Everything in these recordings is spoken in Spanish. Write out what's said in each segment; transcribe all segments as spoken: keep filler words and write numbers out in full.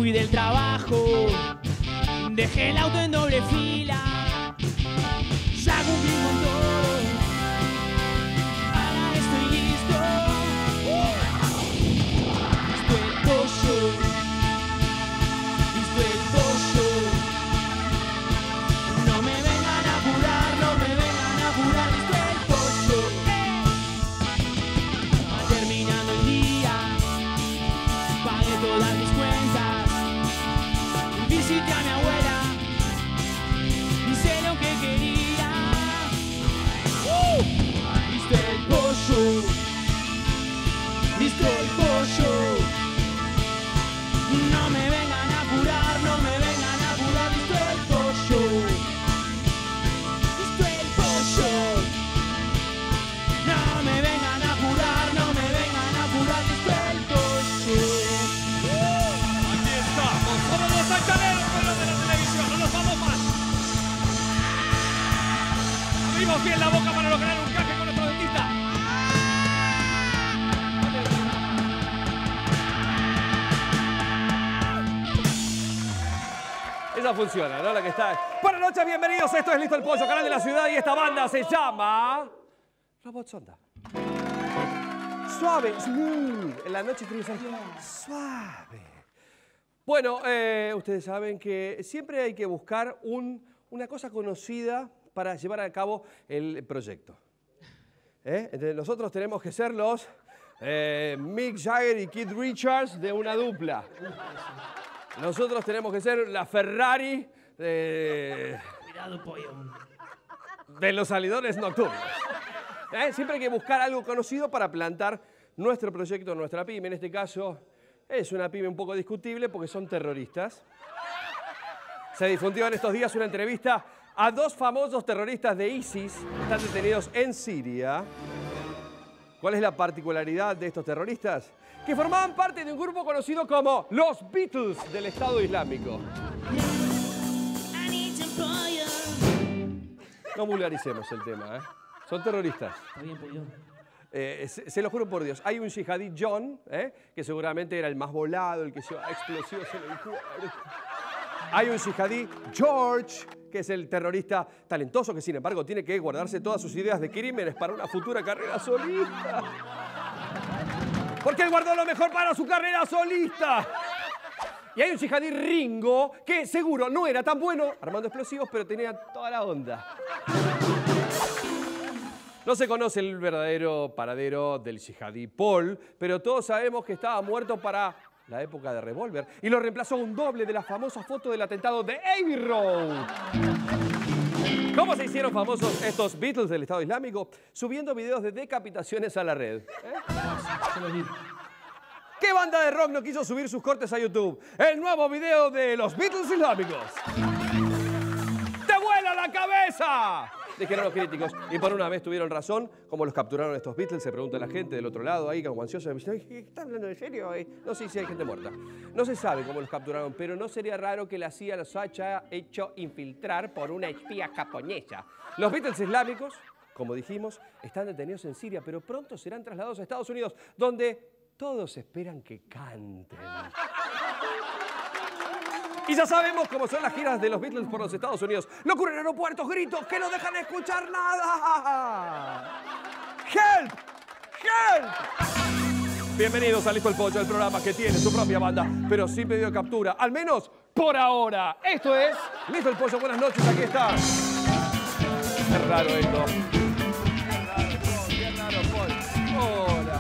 Volví del trabajo, dejé el auto en doble fila. Ya cumplí con todo, ahora estoy listo. Listo el pollo, listo el pollo. No me vengan a apurar, no me vengan a apurar. Listo el pollo. Va terminando el día, pagué todas mis cuentas, visité a mi abuela, hice lo que quería. ¡Uh! Listo el pollo, listo el pollo. No me vengan a apurar, no me vengan a apurar. Listo el pollo, listo el pollo. No me vengan a apurar, no me vengan a apurar. Listo el pollo. Aquí estamos, somos los sanchaneros con los de la televisión, no nos vamos más. Abrimos bien la boca para lograr un canje con nuestro dentista. Esa funciona, ¿no? La que está. Buenas noches, bienvenidos. Esto es Listo el Pollo, canal de la ciudad, y esta banda se llama Robot Sonda. Suave, smooth. En la noche tiene que ser suave. Bueno, eh, ustedes saben que siempre hay que buscar un, una cosa conocida para llevar a cabo el proyecto. ¿Eh? Entonces, nosotros tenemos que ser los eh, Mick Jagger y Keith Richards de una dupla. Nosotros tenemos que ser la Ferrari de, Cuidado, pollo. de los salidores nocturnos. ¿Eh? Siempre hay que buscar algo conocido para plantar nuestro proyecto, nuestra pyme. En este caso es una pyme un poco discutible porque son terroristas. Se difundió en estos días una entrevista a dos famosos terroristas de ISIS que están detenidos en Siria. ¿Cuál es la particularidad de estos terroristas? Que formaban parte de un grupo conocido como los Beatles del Estado Islámico. No vulgaricemos el tema, ¿eh? Son terroristas. Está bien, pollo. Eh, se, se lo juro por Dios. Hay un yihadí John, ¿eh? que seguramente era el más volado, el que llevaba explosivos en el cuerpo. Hay un yihadí George, que es el terrorista talentoso, que sin embargo tiene que guardarse todas sus ideas de crímenes para una futura carrera solista. Porque él guardó lo mejor para su carrera solista. Y hay un yihadí Ringo, que seguro no era tan bueno armando explosivos, pero tenía toda la onda. No se conoce el verdadero paradero del yihadí Paul, pero todos sabemos que estaba muerto para la época de Revolver y lo reemplazó un doble de la famosa foto del atentado de Abbey Road. ¿Cómo se hicieron famosos estos Beatles del Estado Islámico? Subiendo videos de decapitaciones a la red. ¿Eh? ¿Qué banda de rock no quiso subir sus cortes a YouTube? El nuevo video de los Beatles islámicos. ¡Te vuela la cabeza! Dijeron los críticos. Y por una vez tuvieron razón. Como los capturaron estos Beatles, se pregunta la gente del otro lado, ahí como ansiosa. ¿Están hablando en serio? No sé si hay gente muerta. No se sabe cómo los capturaron, pero no sería raro que la C I A los haya hecho infiltrar por una espía japonesa. Los Beatles islámicos, como dijimos, están detenidos en Siria, pero pronto serán trasladados a Estados Unidos, donde todos esperan que canten. Y ya sabemos cómo son las giras de los Beatles por los Estados Unidos. Locura en aeropuertos, gritos que no dejan escuchar nada. ¡Help! ¡Help! Bienvenidos a Listo el Pollo, el programa que tiene su propia banda, pero sin pedido de captura. Al menos por ahora. Esto es Listo el Pollo. Buenas noches, aquí está. Es raro esto. Qué raro, Paul. Hola.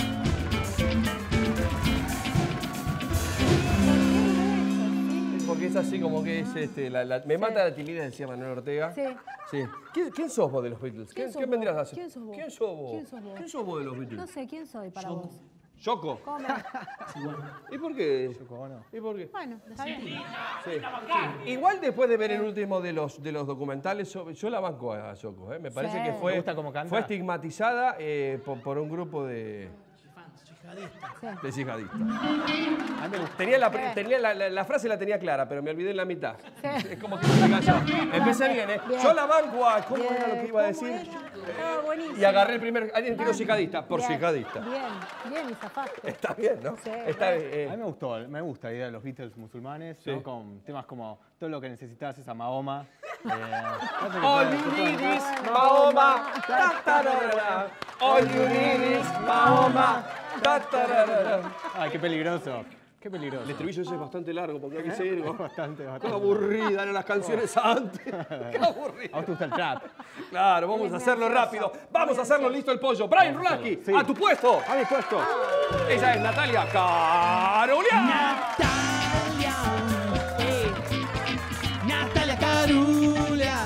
Porque es así como que es este, la, la, me sí. mata la timidez, decía Manuel Ortega. Sí. Sí. ¿Quién, ¿Quién sos vos de los Beatles? ¿Quién, ¿Quién vendrías a hacer? ¿Quién sos vos? ¿Quién sos vos? ¿Quién sos vos? ¿Quién sos vos de los Beatles? No sé, ¿quién soy para Yoko. vos? ¿Yoko? ¿Cómo? Sí, bueno. ¿Y por qué? ¿Cómo no? ¿Y por qué? Bueno, está bien. Sí. Sí. Igual después de ver el último de los, de los documentales, yo, yo la banco a Yoko. ¿eh? Me parece Sí. que fue, ¿Te gusta cómo canta? fue estigmatizada eh, por, por un grupo de... Sí. Deshijadista. Tenía, la, tenía la, la, la frase la tenía clara, pero me olvidé en la mitad. Sí. Es como que me engañó. Empecé bien, ¿eh? Bien. Yo la banco a... ¿Cómo Bien. era lo que iba a ¿Cómo decir? es? Ah, buenísimo. Y agarré el primer... Alguien tiró Bien. yihadista, por Bien. yihadista. Bien, bien, y zafaste. Está bien, ¿no? Sí, Está, bien. eh, A mí me gustó, me gusta la idea de los Beatles musulmanes, Sí. ¿no? Con temas como todo lo que necesitas es a Mahoma. Eh, All you need is Mahoma. Ta, tararara. All you need is Mahoma. Ta, tararara. Ay, qué peligroso, qué peligroso. El estribillo ese es bastante largo porque hay que seguir. Bastante, Qué bastante. aburrida eran las canciones antes. Qué ¿A aburrida. vos te gusta el trap? Claro, vamos Él a es hacerlo muy rápido. ansioso, Vamos muy a hacerlo ansioso. listo el pollo. Brian Vamos a Rulaki, hacerlo, sí. a tu puesto. A mi puesto. Ella es Natalia Carulia. Natalia, eh, Natalia Carulia,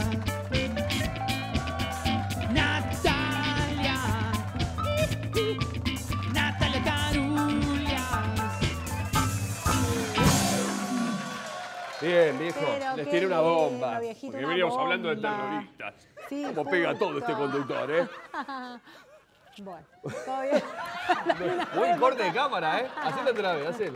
Natalia, Natalia Carulia. Bien, viejo. Pero Les qué tiré una bomba. lindo, viejito, Porque una veníamos bomba. hablando de terroristas. Sí, Como pega justo. todo este conductor, ¿eh? Bueno, todo bien. Buen corte de cámara, ¿eh? Hacelo otra vez, hacelo.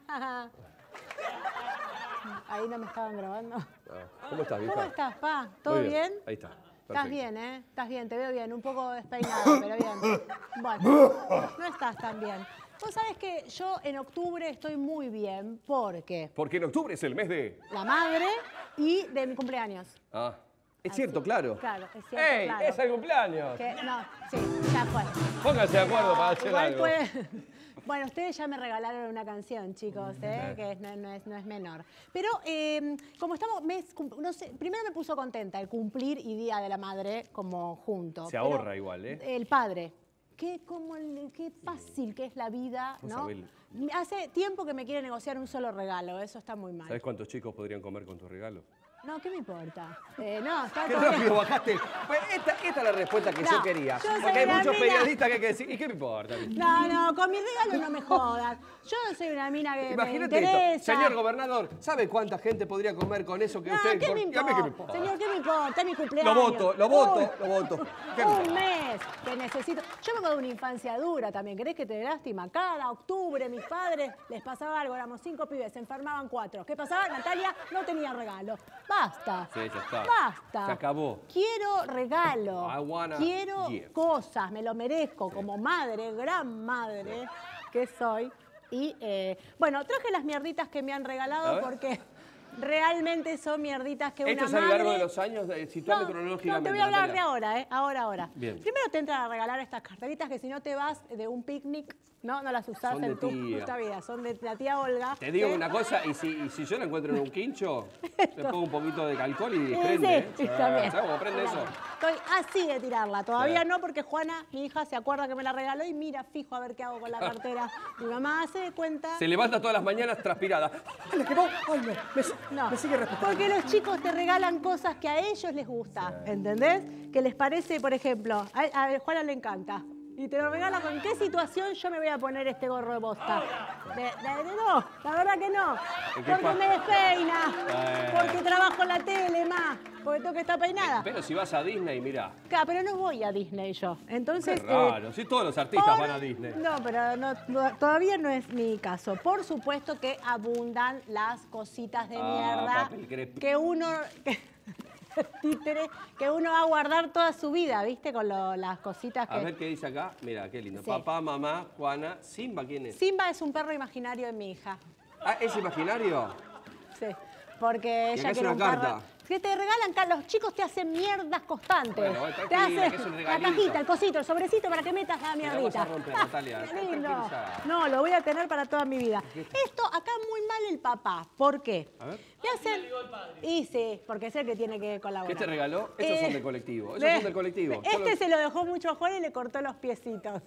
Ahí no me estaban grabando. Ah, ¿Cómo estás, vieja? ¿Cómo estás, pa? ¿Todo Muy bien? Ahí está. Estás Perfecto. bien, ¿eh? Estás bien, te veo bien. Un poco despeinado, pero bien. Bueno, no estás tan bien. Vos sabés que yo en octubre estoy muy bien porque Porque en octubre es el mes de... la madre y de mi cumpleaños. Ah, es Así- cierto, claro. Claro, es cierto, ¡Ey! claro. ¡Es el cumpleaños! Que, no, sí, ya fue. Pónganse de acuerdo para hacer Igual algo. puede- Bueno, ustedes ya me regalaron una canción, chicos, ¿eh? que es- no, no es, no es menor. Pero eh, como estamos, mes, cum- no sé, primero me puso contenta el cumplir y Día de la Madre como junto. Se pero ahorra igual, ¿eh? El padre. Qué, como el- qué fácil que es la vida, Vos ¿no? sabés. Hace tiempo que me quiere negociar un solo regalo, eso está muy mal. ¿Sabes cuántos chicos podrían comer con tu regalo? No, ¿qué me importa? Eh, no, está Qué todo bien. rápido bajaste. Pues esta, esta es la respuesta que No, yo quería. yo soy Porque hay una muchos mina- periodistas que hay que decir, ¿y qué me importa? No, no, con mi regalo no me jodas. Yo soy una mina que me Imagínate interesa. esto. Señor gobernador, ¿sabe cuánta gente podría comer con eso que No, usted... ¿qué por- me ¿Y a importa? mí qué me importa? Señor, ¿qué me importa? Es mi cumpleaños. Lo voto, lo voto, Un- lo voto. ¿Qué me Un importa? mes que necesito. Yo vengo de una infancia dura también. ¿Querés que te dé lástima? Cada octubre mis padres les pasaba algo. Éramos cinco pibes, se enfermaban cuatro. ¿Qué pasaba? Natalia no tenía regalo. Basta. Sí, ya está. Basta. Se acabó. Quiero regalo. I wanna Quiero give. cosas. Me lo merezco como madre, gran madre que soy. Y eh, bueno, traje las mierditas que me han A regalado ver. porque realmente son mierditas que Esto una es a lo madre... largo de los años, eh, situame cronológicamente. no, te voy a hablar de Natalia. ahora, ¿eh? Ahora, ahora. Bien. Primero te entran a regalar estas carteritas que si no te vas de un picnic, no, no las usás Son de en tu tía. puta vida. Son de la tía Olga. Te digo ¿eh? una cosa, y si, y si yo la encuentro en un quincho, le pongo un poquito de alcohol y Sí, prende. ¿eh? sí, también. ¿Sabes cómo prende eso? Estoy así de tirarla. Todavía Sí. no, porque Juana, mi hija, se acuerda que me la regaló y mira, fijo, a ver qué hago con la cartera. Mi mamá se de cuenta... Se levanta todas las mañanas transpirada. ¡Ay, la quemó! ¡Ay, no! Me, No, me sigue respetando. porque los chicos te regalan cosas que a ellos les gusta, ¿entendés? Que les parece, por ejemplo, a, a Juana le encanta. Y te lo regala con qué situación yo me voy a poner este gorro de bosta. De, de- de- no, la verdad que no. ¿En qué Porque pa- me despeina. Eh. Porque trabajo en la tele más. Porque tengo que estar peinada. Pero si vas a Disney, mira. Claro, pero no voy a Disney yo. Entonces. Qué raro. eh, Si todos los artistas por- van a Disney. No, pero no- no- todavía no es mi caso. Por supuesto que abundan las cositas de Ah, mierda papel crepe. que uno. que- títere, que uno va a guardar toda su vida, ¿viste? Con lo- las cositas que. A ver qué dice acá. Mira, qué lindo. Sí. Papá, mamá, Juana, Simba, ¿quién es? Simba es un perro imaginario de mi hija. Ah, ¿es imaginario? Sí. Porque Y ella acá es quiere una un perro. carta. Que te regalan, ca- los chicos te hacen mierdas constantes. Bueno, bueno, te tranquila, hacen que es un la regalito. cajita, el cosito, el sobrecito para que metas la la vas mierdita. a romper, Ah, Natalia. qué lindo. Tranquilizá. No, lo voy a tener para toda mi vida. Esto acá muy mal el papá. ¿Por qué? A ver. Le hacen... Y sí, porque es el que tiene que colaborar. ¿Qué te regaló? Esos Eh, son del colectivo. Esos ve, son del colectivo. Este Solo- se lo dejó mucho a Juan y le cortó los piecitos.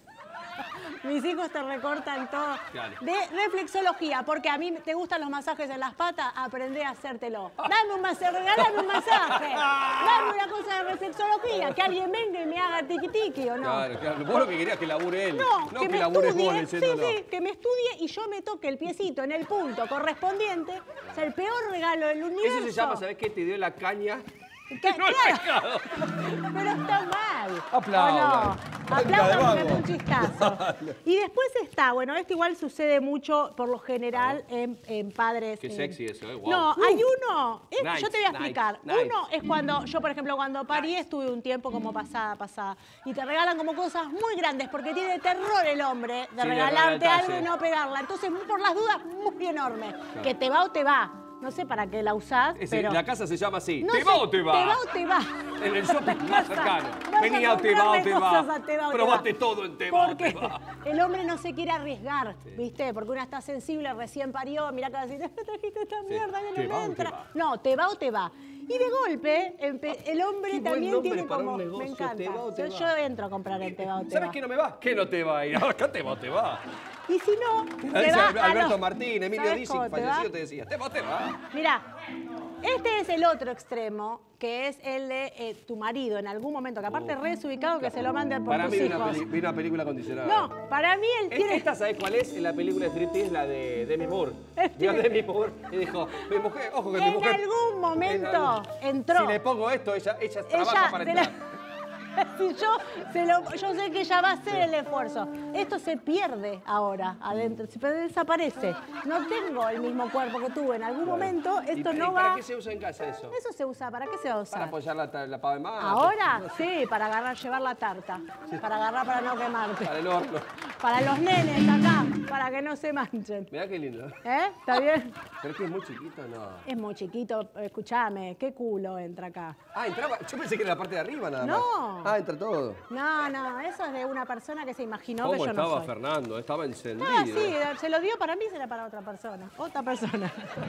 Mis hijos te recortan todo. Claro. De reflexología, porque a mí te gustan los masajes en las patas, aprendí a hacértelo. Dame un masaje, regálame un masaje. Dame una cosa de reflexología, que alguien venga y me haga tiki tiki, ¿o no? Claro, claro. Vos lo que querías que labure él. No, no que, que, me labures estudie, vos sí, diciéndolo. sí, que me estudie y yo me toque el piecito en el punto correspondiente. O sea, el peor regalo del universo. Eso se llama, ¿sabés qué? Te dio la caña ¿Qué? No el Claro. Pero está mal. Aplaudan. ¿O no? Venga, de Aplaudan porque vago. es un chistazo. Y después está, bueno, esto igual sucede mucho, por lo general, en, en padres. Qué en- sexy eso, ¿eh? Wow. No, hay uno. es- Nice, yo te voy a nice, explicar. nice. Uno es cuando, yo por ejemplo, cuando parí estuve un tiempo como pasada, pasada. Y te regalan como cosas muy grandes, porque tiene terror el hombre de Sí, de regalarte regalar algo y detalle. no pegarla. Entonces, por las dudas, muy enorme. Que te va o te va. No sé para qué la usás, Ese- pero... La casa se llama así. No ¿Te sé, va o te va? ¿Te va o te va? En el shopping más Vas a- cercano. vas a Vení a te va o comprarle te cosas va. a te va o te Probate va. todo en te va o Porque te va. el hombre no se quiere arriesgar, ¿viste? Porque una está sensible, recién parió, mirá que decir, me trajiste esta mierda que te no va me o te entra. va. No, te va o te va. Y de golpe, empe- el hombre Qué buen también nombre tiene para un como... negocio, me encanta. te va o te yo, va. yo entro a comprar el te va o te ¿Sabes va. qué no me va? ¿Qué no te va a ir? Acá te va o te va. Y si no, Dice te va a Alberto los- Martín, Emilio ¿Sabes Dizzi, cómo te va? fallecido, te decía, te va o te va. Mirá, este es el otro extremo, que es el de eh, tu marido en algún momento, que aparte es re desubicado que se lo mande por Para tus mí vi una, hijos. peli- vi una película condicionada. No, para mí él tiene... ¿Esta sabés cuál es? La película de Striptease, la de Demi Moore. Vio a Demi Moore y dijo, mi mujer, ojo que mi En mujer... algún momento en algún- entró. Si le pongo esto, ella, ella trabaja Ella para se entrar. la- Si yo, se lo- yo sé que ella va a hacer el esfuerzo. Esto se pierde ahora adentro, se desaparece. No tengo el mismo cuerpo que tuve en algún momento, ¿Y esto para- no y ¿Para va... qué se usa en casa eso? Eso se usa, ¿para qué se va a Para usar? apoyar la, ta- la pava de más. Ahora, sí, para agarrar, llevar la tarta. Para agarrar para no quemarte. Para el horno. Para los nenes acá, para que no se manchen. Mirá qué lindo. ¿Eh? ¿Está bien? ¿Pero es que es muy chiquito no? Es muy chiquito, escúchame, ¿qué culo entra acá? Ah, entraba. Yo pensé que era la parte de arriba nada más. No. Ah, entra todo. No, no, eso es de una persona que se imaginó ¿Cómo que yo no estaba soy. Fernando? Estaba encendido. Ah, sí, se lo dio para mí, será para otra persona. Otra persona.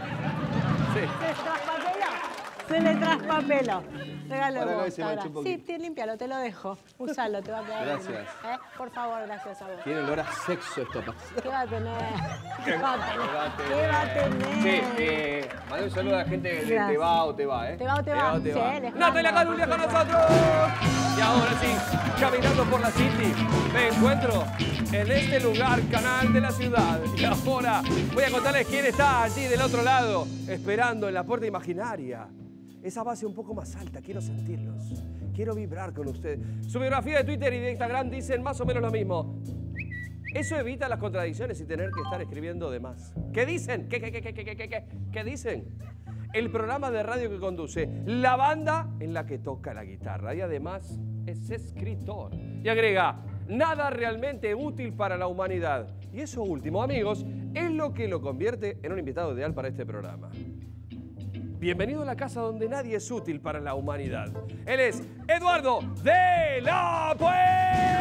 Sí. Se traspapeló. Se le traspapeló. Regalo Para que vos, se ahora. manche un Sí, poquito. te, límpialo, te lo dejo. Usalo, te va a quedar Gracias. bien. ¿Eh? Por favor, gracias a vos. Tiene olor a sexo esto. ¿Qué va a tener? ¿Qué va a tener? ¿Qué va a tener? ¿Qué va a tener? Sí, eh, mandé un saludo a la gente de Gracias. Te va o te va, ¿eh? Te va o te va. te Sí, va. les Natalia mando. Galulia con nosotros. Y ahora sí, caminando por la City, me encuentro en este lugar, canal de la ciudad. Y ahora voy a contarles quién está allí del otro lado, esperando en la puerta imaginaria. Esa base un poco más alta, quiero sentirlos. Quiero vibrar con ustedes. Su biografía de Twitter y de Instagram dicen más o menos lo mismo. Eso evita las contradicciones y tener que estar escribiendo de más. ¿Qué dicen? ¿Qué, qué, qué, qué, qué, qué, qué, qué dicen? El programa de radio que conduce, la banda en la que toca la guitarra y además es escritor. Y agrega, nada realmente útil para la humanidad. Y eso último, amigos, es lo que lo convierte en un invitado ideal para este programa. Bienvenido a la casa donde nadie es útil para la humanidad. Él es Eduardo de la Puente.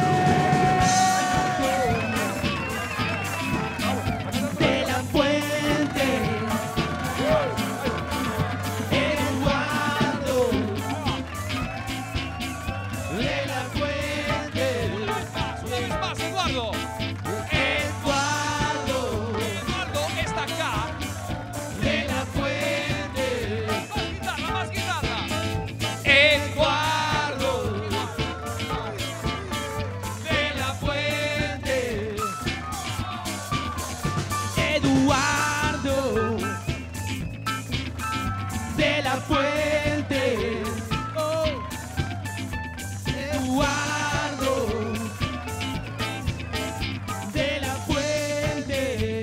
De la Puente, Eduardo de la Puente, Una vez más, Eduardo. Eduardo Eduardo está acá. de la Puente, Más guitarra, más guitarra. Eduardo de la Puente, Eduardo de la Puente, oh, Eduardo de la Puente.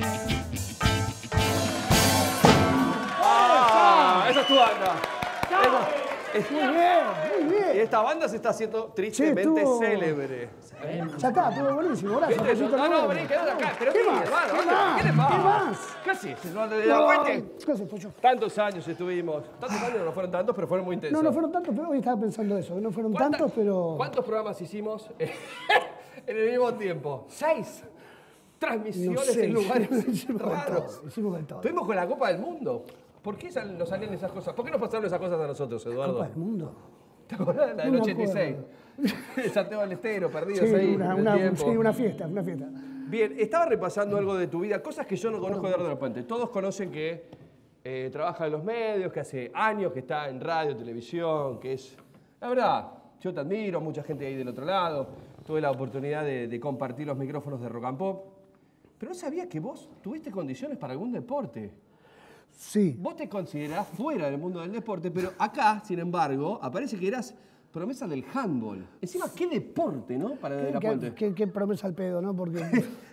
Ah, esa es tu banda. Esa- es- Muy bien, muy bien. Y esta banda se está haciendo tristemente estuvo- célebre. Ya está, estuvo buenísimo. Gracias. ¿Viste? Pepito, No, no, nos vení, vemos. quédate acá. Pero ¿Qué sí, más? hermano, ¿Qué ¿qué más? te pasa? ¿Qué más? ¿Qué haces, Eduardo de la No, Puente? ¿qué sé, pollo? Tantos años estuvimos. Tantos años no fueron tantos, pero fueron muy intensos. No, no fueron tantos, pero hoy estaba pensando eso. No fueron ¿Cuánta- tantos, pero... ¿Cuántos programas hicimos en el mismo tiempo? Seis. Transmisiones No sé, en lugares hicimos de raros. todo, hicimos de todo. Estuvimos con la Copa del Mundo. ¿Por qué sal- nos salían esas cosas? ¿Por qué nos pasaron esas cosas a nosotros, Eduardo? Copa del Mundo. ¿Te acordás de la del No me ochenta y seis? acuerdo. El Santiago del Estero, perdidos Sí, ahí. una, en el una, tiempo. sí, una fiesta, una fiesta. Bien, estaba repasando algo de tu vida, cosas que yo no conozco de Eduardo de la Puente. Todos conocen que eh, trabaja en los medios, que hace años que está en radio, televisión, que es... La verdad, yo te admiro, mucha gente ahí del otro lado. Tuve la oportunidad de, de compartir los micrófonos de Rock and Pop. Pero no sabía que vos tuviste condiciones para algún deporte. Sí. Vos te considerás fuera del mundo del deporte, pero acá, sin embargo, aparece que eras promesa del handball. Encima, qué deporte, ¿no? Para De La ¿Qué, Puente. qué, qué promesa al pedo, ¿no? Porque...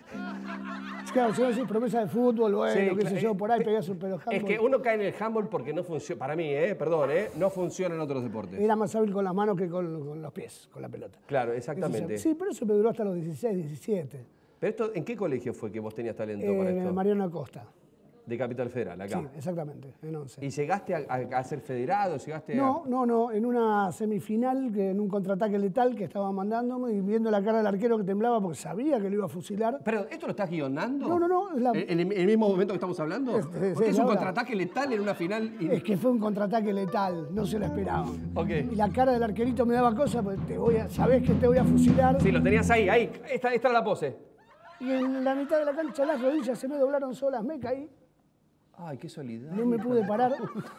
Claro, si vos decís promesa de fútbol, bueno, Sí, qué sé yo, eh, por ahí pe- pegás un pedo handball. Es que uno cae en el handball porque no funciona, para mí, eh, perdón, eh, no funciona en otros deportes. Era más hábil con las manos que con, con los pies, con la pelota. Claro, exactamente. Sí, pero eso me duró hasta los dieciséis, diecisiete. Pero esto, ¿en qué colegio fue que vos tenías talento Eh, para esto? Mariano Acosta. De Capital Federal, acá. Sí, exactamente, en once. ¿Y llegaste a, a- a ser federado? ¿Llegaste No, a...? no, no, en una semifinal, que en un contraataque letal que estaba mandándome y viendo la cara del arquero que temblaba porque sabía que lo iba a fusilar. Pero, ¿esto lo estás guionando? No, no, no, es la- ¿En, en el mismo momento que estamos hablando? Es- es- Porque es es un ahora. contraataque letal en una final... y- Es que fue un contraataque letal, no se lo esperaban. Ok. Y la cara del arquerito me daba cosa, porque te voy a, sabés que te voy a fusilar. Sí, lo tenías ahí, ahí. Esta, esta era la pose. Y en la mitad de la cancha las rodillas se me doblaron solas, me caí, Ay, qué solidario. no me pude parar.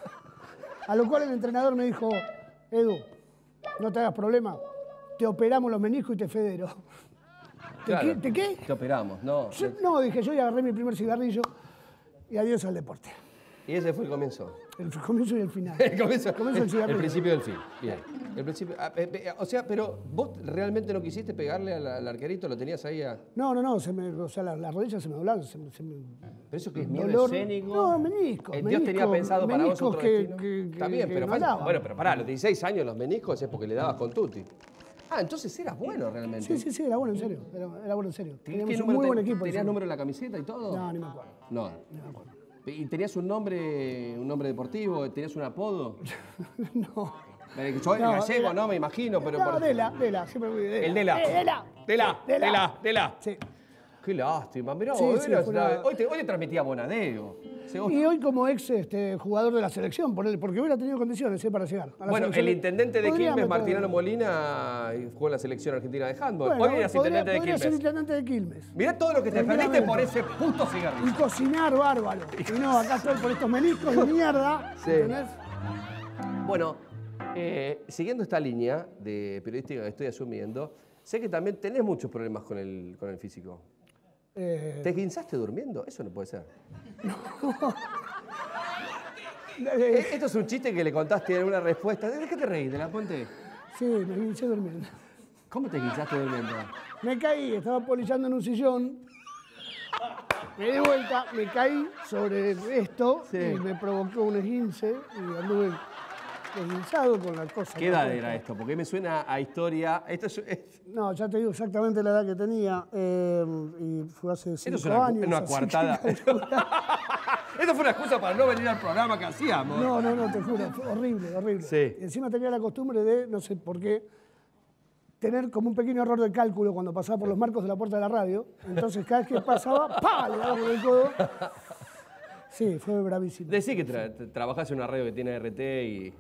A lo cual el entrenador me dijo, Edu, no te hagas problema, te operamos los meniscos y te federo. ¿Te, Claro. qué, ¿Te qué? Te operamos, no. Yo- no, dije yo y agarré mi primer cigarrillo y adiós al deporte. Y ese fue el comienzo. El comienzo y el final. El comienzo, El comienzo del el, cigarrillo. principio del fin. Bien. El principio, ah, eh, eh, o sea, pero vos realmente no quisiste pegarle al, al arquerito, lo tenías ahí a... No, no, no, se me, o sea, las la rodillas se me doblaron. Se, me- se me- Pero eso que es miedo dolor. escénico. No, meniscos. Eh, Dios tenía meniscos, pensado para vos meniscos otro que, destino. que- Está que- bien, que pero no falta- daban. bueno, pero pará, a los dieciséis años los meniscos es porque le dabas con tutti. Ah, entonces eras bueno realmente. Sí, sí, sí, era bueno, en serio. Era, era bueno, en serio. ¿Qué Teníamos un número muy buen te- equipo. ¿Tenías encima. número en la camiseta y todo? No, ni me acuerdo. No. Ni me acuerdo. ¿Y tenías un nombre, un nombre deportivo? ¿Tenías un apodo? No. Eh, Soy No, gallego, era- no, me imagino, pero... No, por- Dela, Dela, siempre fui de Dela. El Dela. Eh, Dela. Dela, Dela, Dela. Sí. Qué lástima, mirá, Sí, vos, sí, eras fue una- una- hoy, te, hoy te transmitía Bonadeo. Se- Y hoy como ex este, jugador de la selección, por él, porque hubiera tenido condiciones eh, para llegar a la Bueno, selección. el intendente de Podría Quilmes, meter- Martinano Molina, jugó en la selección argentina de handball. Bueno, hoy eras podría, intendente de podría ser Quilmes. intendente de Quilmes. Mirá todo lo que te perdiste por ese puto Y cigarrillo. cocinar bárbaro. Y no, acá estoy por estos meniscos de mierda. Sí. ¿Entendés? Bueno, eh, siguiendo esta línea de periodística que estoy asumiendo, sé que también tenés muchos problemas con el, con el físico. Eh, ¿Te guinzaste durmiendo? Eso no puede ser. eh, Eh, Esto es un chiste que le contaste en una respuesta. ¿De qué te reís? ¿De La Puente? sí, me guinché durmiendo. ¿Cómo te guinzaste durmiendo? Me caí, estaba polillando en un sillón. Me di vuelta, me caí sobre esto Sí. y me provocó un esguince y anduve esguinzado con la cosa. ¿Qué edad era esto? Porque me suena a historia. Esto es, es- No, ya te digo exactamente la edad que tenía eh, y fue hace esto cinco es una, años. una así que coartada. calcula. Esto fue una excusa para no venir al programa que hacíamos. No, no, no, te juro, fue horrible, horrible. Sí. Y encima tenía la costumbre de, no sé por qué, tener como un pequeño error de cálculo cuando pasaba por los marcos de la puerta de la radio. Entonces cada vez que pasaba, ¡pah! Le daba con el codo. Sí, fue bravísimo. Decí que tra tra- trabajás en una radio que tiene R T y.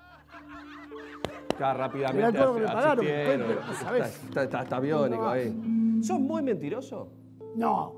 Está rápidamente. Mirá el codo que me así- pagaron, asistieron. pero, Está, ¿sabés? está- está- está biónico No. ahí. ¿Sos muy mentiroso? No.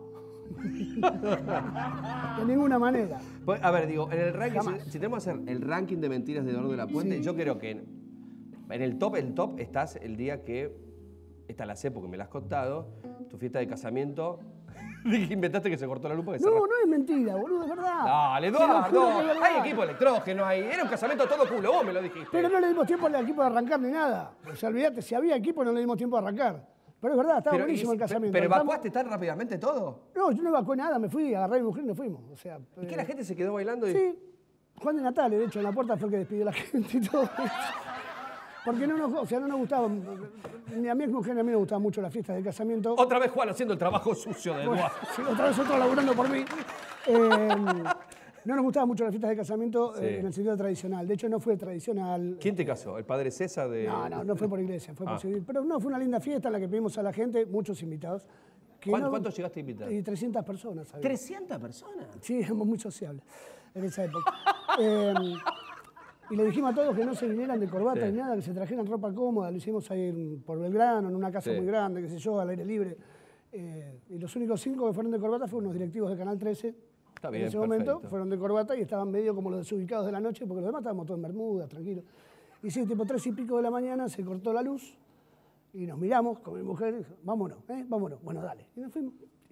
De ninguna manera. Pues, a ver, digo, en el ranking, Jamás. si, si tenemos que hacer el ranking de mentiras de Eduardo de la Puente, Sí. yo creo que en, en el top, el top estás el día que, esta la sé porque me la has contado, tu fiesta de casamiento, inventaste que se cortó la luz porque se No, arran- no es mentira, boludo, es verdad. Dale, Te lo juro Eduardo, que es verdad. hay equipo electrógeno ahí, era un casamiento todo culo, vos me lo dijiste. Pero no le dimos tiempo al equipo de arrancar ni nada. O sea, olvídate, si había equipo no le dimos tiempo de arrancar. Pero es verdad, estaba Pero, buenísimo y- el casamiento. pero Estamos- evacuaste tan rápidamente todo. No, yo no evacué nada, me fui, agarré a mi mujer y nos fuimos. O sea, ¿Y que eh, la gente se quedó bailando? Y... Sí, Juan de Natale, de hecho, en la puerta fue el que despidió a la gente y todo. Porque no nos, o sea, no nos gustaba, ni a mi mujer ni a mí nos gustaban mucho las fiestas de casamiento. Otra vez Juan haciendo el trabajo sucio de Bueno, Eduardo. sí, otra vez otro laburando por mí. Eh, no nos gustaban mucho las fiestas de casamiento Sí. eh, en el sentido tradicional. De hecho, no fue tradicional. ¿Quién te casó? ¿El padre César de...? No, no, no fue por iglesia, fue por Ah. civil. Pero no, fue una linda fiesta en la que pedimos a la gente, muchos invitados. que ¿Cuán- no- ¿Cuántos llegaste a invitar? Y trescientas personas. había. ¿trescientas personas? Sí, éramos muy sociables en esa época. Eh, y le dijimos a todos que no se vinieran de corbata Sí. ni nada, que se trajeran ropa cómoda. Lo hicimos ahí en- por Belgrano, en una casa Sí. muy grande, qué sé yo, al aire libre. Eh, y los únicos cinco que fueron de corbata fueron los directivos de Canal trece. Está bien, en ese momento perfecto. fueron de corbata y estaban medio como los desubicados de la noche, porque los demás estábamos todos en bermudas, tranquilos. Y sí, tipo tres y pico de la mañana se cortó la luz y nos miramos con mi mujer y dijo, vámonos, ¿eh? vámonos. Bueno, dale. Y nos fuimos.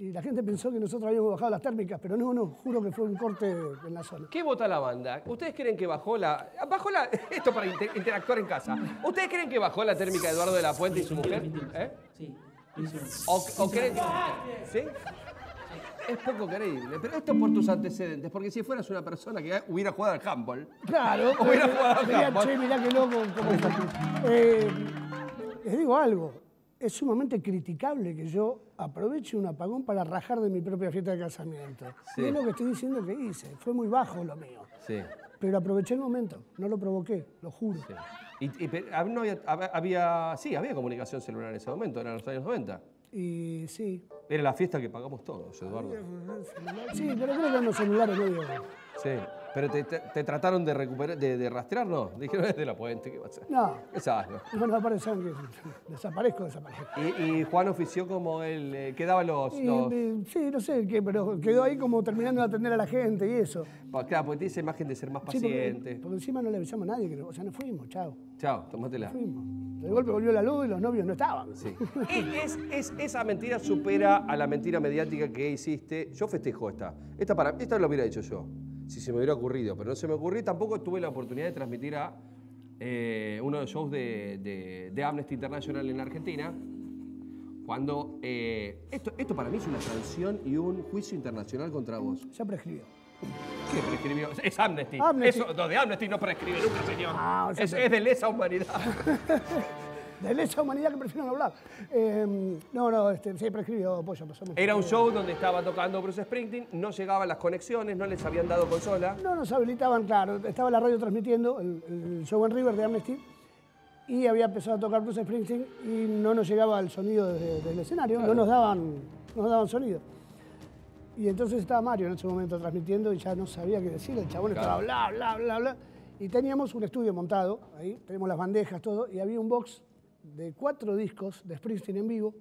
Y la gente pensó que nosotros habíamos bajado las térmicas, pero no, no, juro que fue un corte en la zona. ¿Qué vota la banda? ¿Ustedes creen que bajó la... Bajó la... Esto para inter- interactuar en casa. ¿Ustedes creen que bajó la térmica de Eduardo de la Puente y su mujer? ¿Eh? Sí. ¿O, o creen... ¿Sí? Es poco creíble, pero esto por tus antecedentes, porque si fueras una persona que hubiera jugado al handball... Claro, Hubiera jugado al mirá, handball. che, mirá qué loco. Cómo está. Eh, les digo algo, es sumamente criticable que yo aproveche un apagón para rajar de mi propia fiesta de casamiento. Sí. Y es lo que estoy diciendo que hice, fue muy bajo lo mío. Sí. Pero aproveché el momento, no lo provoqué, lo juro. Sí. Y, y, pero, ah, no había, había, había- sí, había comunicación celular en ese momento, eran los años noventa. Y sí. Era la fiesta que pagamos todos, Eduardo. Sí, pero creo que eran los celulares medio. Sí, pero te, te- te trataron de recuperar, de, de rastrear, no. Dijeron, es de la Puente, ¿qué va a hacer? No. ¿Qué sabes, no? Bueno, aparecen que desaparezco, desaparezco. Y, y Juan ofició como el eh, que daba los... Y, los- eh, sí, no sé qué, pero quedó ahí como terminando de atender a la gente y eso. pa- claro, porque tiene esa imagen de ser más Sí, porque, paciente. porque encima no le avisamos a nadie, que, o sea, nos fuimos, chao. Chao, tomátela. Fuimos. De golpe volvió la luz y los novios no estaban. Sí. Es, es- esa mentira supera a la mentira mediática que hiciste. Yo festejo esta. Esta, para, esta lo hubiera hecho yo, si se me hubiera ocurrido. Pero no se me ocurrió. Tampoco tuve la oportunidad de transmitir a eh, uno de los shows de, de- de Amnesty International en Argentina. Cuando... eh, esto, esto para mí es una sanción y un juicio internacional contra vos. Ya prescribió. ¿Qué prescribió? Es Amnesty. Amnesty. Eso, no, de Amnesty no prescribe nunca, señor. Ah, o sea, es, pero- es de lesa humanidad. De lesa humanidad que prefiero no hablar. Eh, no, no, este, sí, prescribió, pollo, pasamos. Era un show donde estaba tocando Bruce Springsteen, no llegaban las conexiones, no les habían dado consola. No nos habilitaban, claro. Estaba la radio transmitiendo el, el show en River de Amnesty y había empezado a tocar Bruce Springsteen y no nos llegaba el sonido desde- del escenario, no nos daban, no nos daban sonido. Y entonces estaba Mario en ese momento transmitiendo y ya no sabía qué decir, el chabón estaba bla, bla, bla, bla. Y teníamos un estudio montado, ahí, tenemos las bandejas, todo, y había un box de cuatro discos de Springsteen en vivo.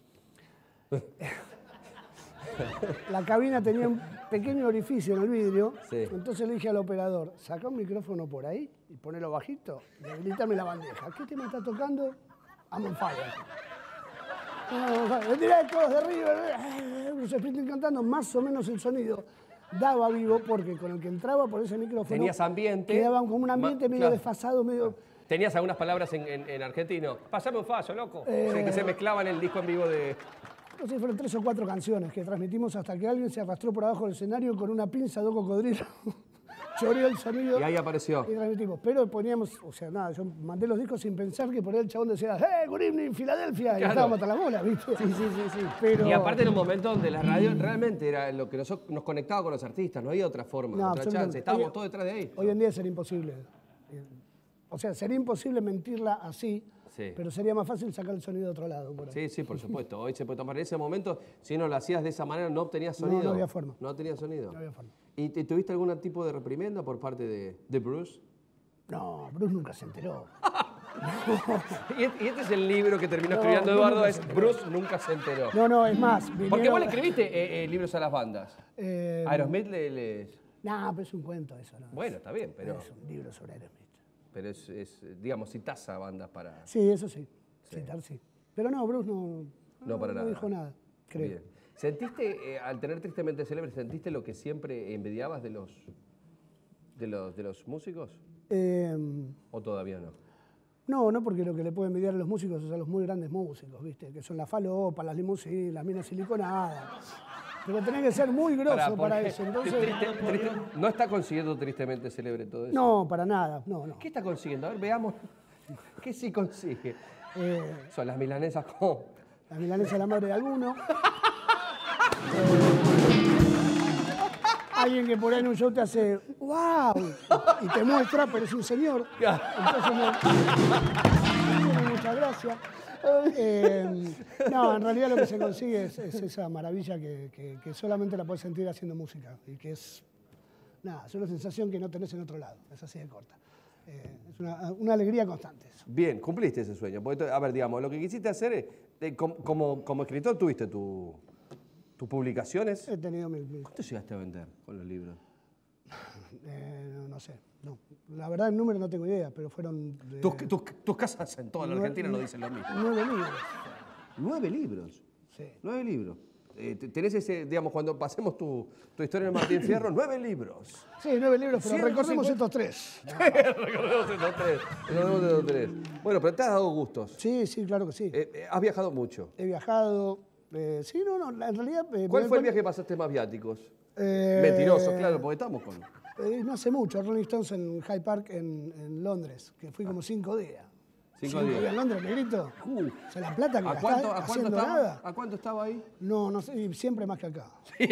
La cabina tenía un pequeño orificio en el vidrio, Sí. entonces le dije al operador, saca un micrófono por ahí y ponelo bajito y habilitame la bandeja. ¿Qué tema está tocando? I'm on fire. En directo desde River, eh, Bruce Springsteen cantando, más o menos el sonido daba vivo porque con el que entraba por ese micrófono Tenías ambiente. quedaba como un ambiente Ma- medio claro. desfasado, medio... Tenías algunas palabras en, en- en argentino. Pásame un fallo, loco. Eh. Sí, que se mezclaban en el disco en vivo de... No sé, fueron tres o cuatro canciones que transmitimos hasta que alguien se arrastró por abajo del escenario con una pinza de cocodrilo, choreó el sonido Y ahí apareció. y transmitimos. Pero poníamos, o sea, nada, yo mandé los discos sin pensar que por ahí el chabón decía, ¡eh, good evening, Filadelfia! Y Claro. estábamos hasta la bola, ¿viste? Sí, sí, sí, sí. Pero- Y aparte en un momento donde la radio realmente era lo que nos, nos conectaba con los artistas, no había otra forma, No, otra absolutamente. chance. Estábamos Hoy- todos detrás de ahí. Hoy en día sería imposible. Eh, O sea, sería imposible mentirla así, Sí. pero sería más fácil sacar el sonido de otro lado. Por ahí. Sí, sí, por supuesto. Hoy se puede tomar. En ese momento, si no lo hacías de esa manera, no obtenías sonido. no había forma. No tenía sonido. No había forma. ¿Y te, tuviste algún tipo de reprimenda por parte de, de Bruce? No, Bruce nunca se enteró. Y este, y este es el libro que terminó No, escribiendo Bruce Eduardo, nunca es se enteró. Bruce nunca se enteró. No, no, es más. Porque vinieron- vos le escribiste eh, eh, libros a las bandas. Eh, Aerosmith le, les... No, pero es un cuento eso, ¿no? Bueno, está bien, pero, Es un libro sobre Aerosmith. pero es, es, digamos, citás a bandas para... Sí, eso sí. Citar, sí. Pero no, Bruce no, No, para nada. dijo nada, creo. Bien. ¿Sentiste, eh, al tener Tristemente Célebre, sentiste lo que siempre envidiabas de los, de los, de los músicos? Eh, ¿O todavía no? no, no, porque lo que le puede envidiar a los músicos es a los muy grandes músicos, ¿viste? Que son las falopas, las limusinas, las minas siliconadas. Pero tenés que ser muy grosso Pará, para porque eso. Entonces, triste- triste- no está consiguiendo Tristemente Célebre todo eso. no, para nada, no, no. ¿Qué está consiguiendo? A ver, veamos. ¿Qué sí consigue? Eh, Son las milanesas con... la milanesa es la madre de alguno. Alguien que por ahí en un show te hace ¡wow! Y te muestra, pero es un señor. Entonces no, no tiene mucha gracia. Eh, no, en realidad lo que se consigue es, es esa maravilla que, que- que solamente la puedes sentir haciendo música. Y que es, nada, es una sensación que no tenés en otro lado. Es así de corta. Eh, es una, una alegría constante eso. Bien, cumpliste ese sueño. Porque, a ver, digamos, lo que quisiste hacer es, eh, como, como, como escritor tuviste tu, tus publicaciones. He tenido mi, mi- ¿Cuánto llegaste a vender con los libros? eh, no, no sé. No. La verdad, el número no tengo idea, pero fueron. de- Tus, tus- tus casas en toda la Nue- Argentina no dicen lo mismo. Nueve libros. Nueve libros. Sí. Nueve libros. eh, tenés ese, digamos, cuando pasemos tu, tu historia en Martín Fierro, nueve libros. Sí, nueve libros, pero ciento recordemos cincuenta. estos tres. Recordemos estos tres. Recordemos estos tres. Bueno, pero te has dado gustos. Sí, sí, claro que sí. Eh, eh, has viajado mucho. He viajado. eh, sí, no, no, en realidad. eh, ¿Cuál me fue el doy viaje que pasaste más viáticos? cuenta- eh, Mentiroso, claro, porque estamos con... eh, no hace mucho, Rolling Stones en Hyde Park en, en Londres, que fui como cinco días. Cinco días. en Londres, negrito. Uh, O sea, la plata que ¿A gastás cuánto, a cuánto haciendo estaba? nada. ¿A cuánto estaba ahí? No, no sé, y siempre más que acá.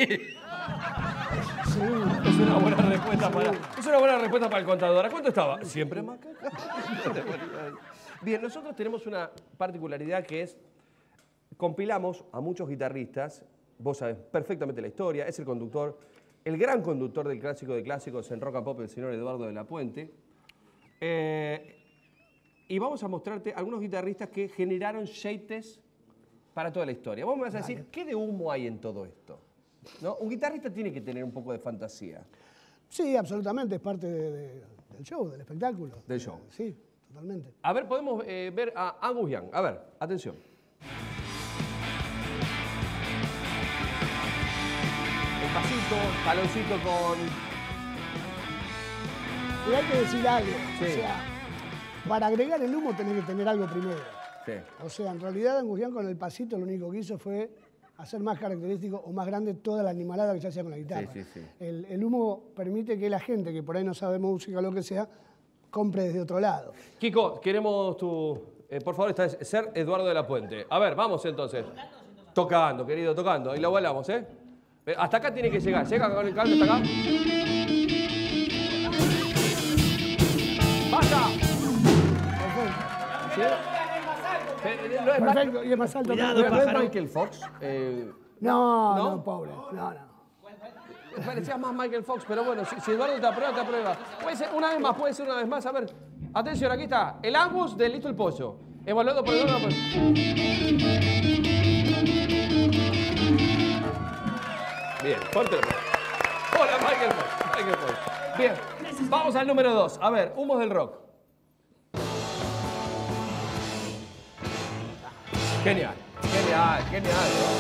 Es una buena respuesta para, es una buena respuesta para el contador. ¿A cuánto estaba? Siempre más que acá. Bien, nosotros tenemos una particularidad que es, compilamos a muchos guitarristas, vos sabés perfectamente la historia, es el conductor, el gran conductor del clásico de clásicos en rock and pop, el señor Eduardo de la Puente. Eh, y vamos a mostrarte algunos guitarristas que generaron shades para toda la historia. Vos me vas a decir, ¿qué de humo hay en todo esto? ¿No? Un guitarrista tiene que tener un poco de fantasía. Sí, absolutamente, es parte de- de- del show, del espectáculo. Del show. Sí, totalmente. A ver, podemos eh, ver a Angus Young. A ver, atención. El pasito, taloncito con... Y hay que decir algo. Sí. O sea, para agregar el humo tenés que tener algo primero. Sí. O sea, en realidad Angus Young con el pasito lo único que hizo fue hacer más característico o más grande toda la animalada que se hacía con la guitarra. Sí, sí, sí. El, el humo permite que la gente que por ahí no sabe música o lo que sea, compre desde otro lado. Kiko, queremos tu... eh, por favor, esta es Ser Eduardo de la Puente. A ver, vamos entonces. Tocando, querido, tocando. Y lo bailamos, ¿eh? Eh, Hasta acá tiene que llegar. Llega con el cable hasta acá. ¡Basta! ¿Sí? Eh, no es Ma- Perfecto, y es más alto. Cuidado, que- ¿No es pájaro. Michael Fox? Eh, No, ¿No? no, pobre. No, no. Parecía más Michael Fox, pero bueno, si, si Eduardo te aprueba, te aprueba. Puede ser una vez más, puede ser una vez más. A ver, atención, aquí está. El Angus del Little Pollo. Evaluado por Eduardo. Por... Bien, póntelo. Hola, Michael Fox. Michael Fox. Bien, vamos al número dos. A ver, humos del rock. Genial, genial, genial.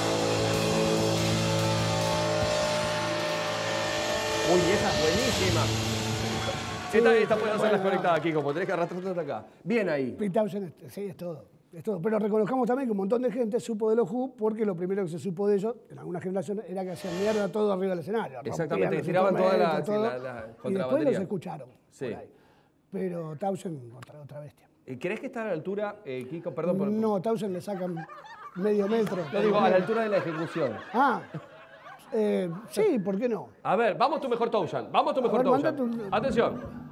Uy, esa es buenísima. Esta, esta puede hacer las conectadas, Kiko, porque tenés que arrastrarte hasta acá. Bien ahí. Pete Townshend, es- sí, es todo. Es todo. Pero reconozcamos también que un montón de gente supo de los Who porque lo primero que se supo de ellos, en algunas generaciones, era que hacían mierda todo arriba del escenario. Exactamente, rompían que los tiraban toda la- instrumentos, sí, todo, la- la- y contra la después batería. los escucharon. Sí. Por ahí. Pero Townshend, otra, otra bestia. Eh, ¿Crees que está a la altura, eh, Kiko? Perdón por... No, Townshend le sacan medio metro. Lo digo, a la altura de la ejecución. Ah, eh, sí, ¿por qué no? A ver, vamos tu mejor Townshend. Vamos tu mejor ver, manda Townshend. tu- Atención.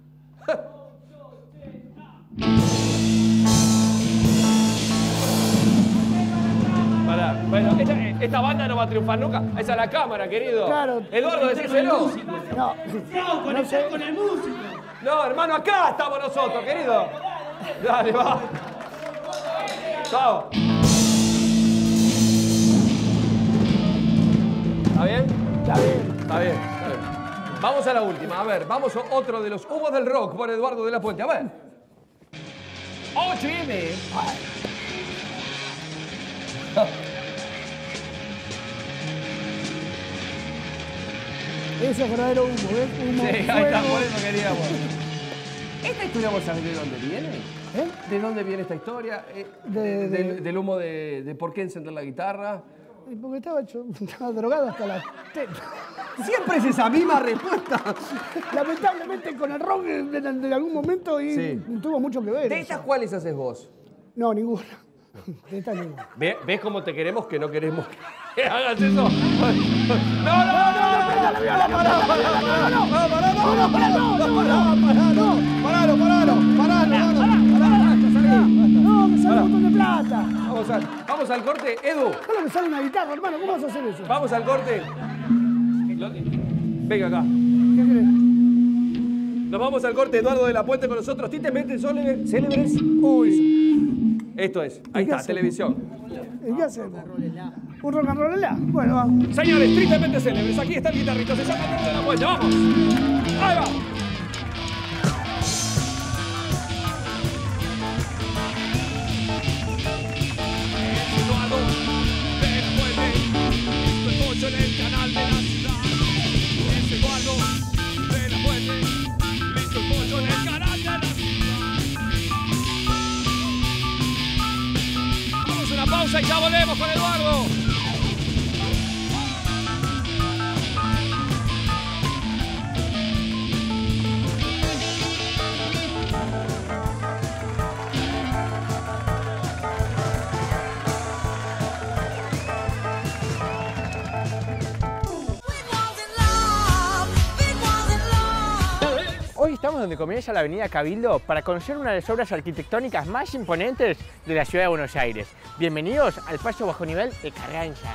Pará, bueno, esta, esta banda no va a triunfar nunca. Esa es la cámara, querido. Claro. Eduardo, decíselo. No, No, conectar con el músico. No, hermano, acá estamos nosotros, querido. Dale, va. Chao. ¿Está bien? está bien. Está bien, está bien. Vamos a la última. A ver, vamos a otro de los humos del rock por Eduardo de la Puente. A ver. ocho M. Eso es verdadero humo, ¿ves? Humo, Sí, ahí está, fuego. por eso queríamos. ¿Esta historia vos sabés de dónde viene? ¿Eh? ¿De dónde viene esta historia? Eh, De- de- de- del, del humo de, de por qué encender la guitarra. Y porque estaba, hecho, estaba drogado hasta la tetas. Siempre es esa misma respuesta. Lamentablemente con el rock en, en- en algún momento y Sí. tuvo mucho que ver. ¿De eso. estas cuáles haces vos? No, ninguna. De estas ninguna. ¿Ve- ¿Ves cómo te queremos que no queremos que hagas eso? No, no, no, no, no, la viola, pará, pará, pará, pará, no, pará, pará, no, no, pará, no, no, pará, no, paralo, paralo, paralo, paralo, No, me sale un montón de plata. Vamos al, vamos al corte, Edu, Solo me sale una guitarra, hermano. ¿Cómo vas a hacer eso? vamos al corte. Lo- Venga acá. ¿Qué querés? Nos vamos al corte, Eduardo de la Puente con nosotros. Típicamente célebres. célebres. Uy. Esto es, ahí qué está, hacemos? televisión. ¿Y qué hacemos? ¿Un rock and roll? Bueno, va. Señores, tristemente célebres, aquí está el guitarrista, se llama Eduardo de la Puente, vamos. Ahí va. Eduardo de la Puente. pausa y ya volvemos con Eduardo. Hoy estamos donde comienza la avenida Cabildo para conocer una de las obras arquitectónicas más imponentes de la ciudad de Buenos Aires. Bienvenidos al paso bajo nivel de Carranza.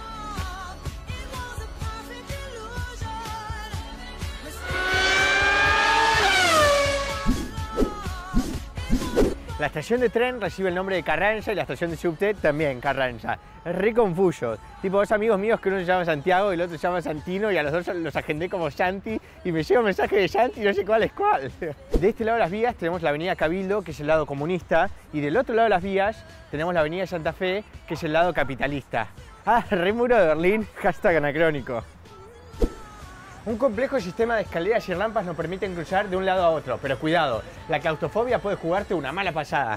La estación de tren recibe el nombre de Carranza y la estación de subte también Carranza. Es re confuso. Tipo dos amigos míos que uno se llama Santiago y el otro se llama Santino y a los dos los agendé como Santi y me llega un mensaje de Santi y no sé cuál es cuál. De este lado de las vías tenemos la avenida Cabildo, que es el lado comunista, y del otro lado de las vías tenemos la avenida Santa Fe, que es el lado capitalista. Ah, re muro de Berlín, hashtag anacrónico. Un complejo sistema de escaleras y rampas nos permiten cruzar de un lado a otro, pero cuidado, la claustrofobia puede jugarte una mala pasada.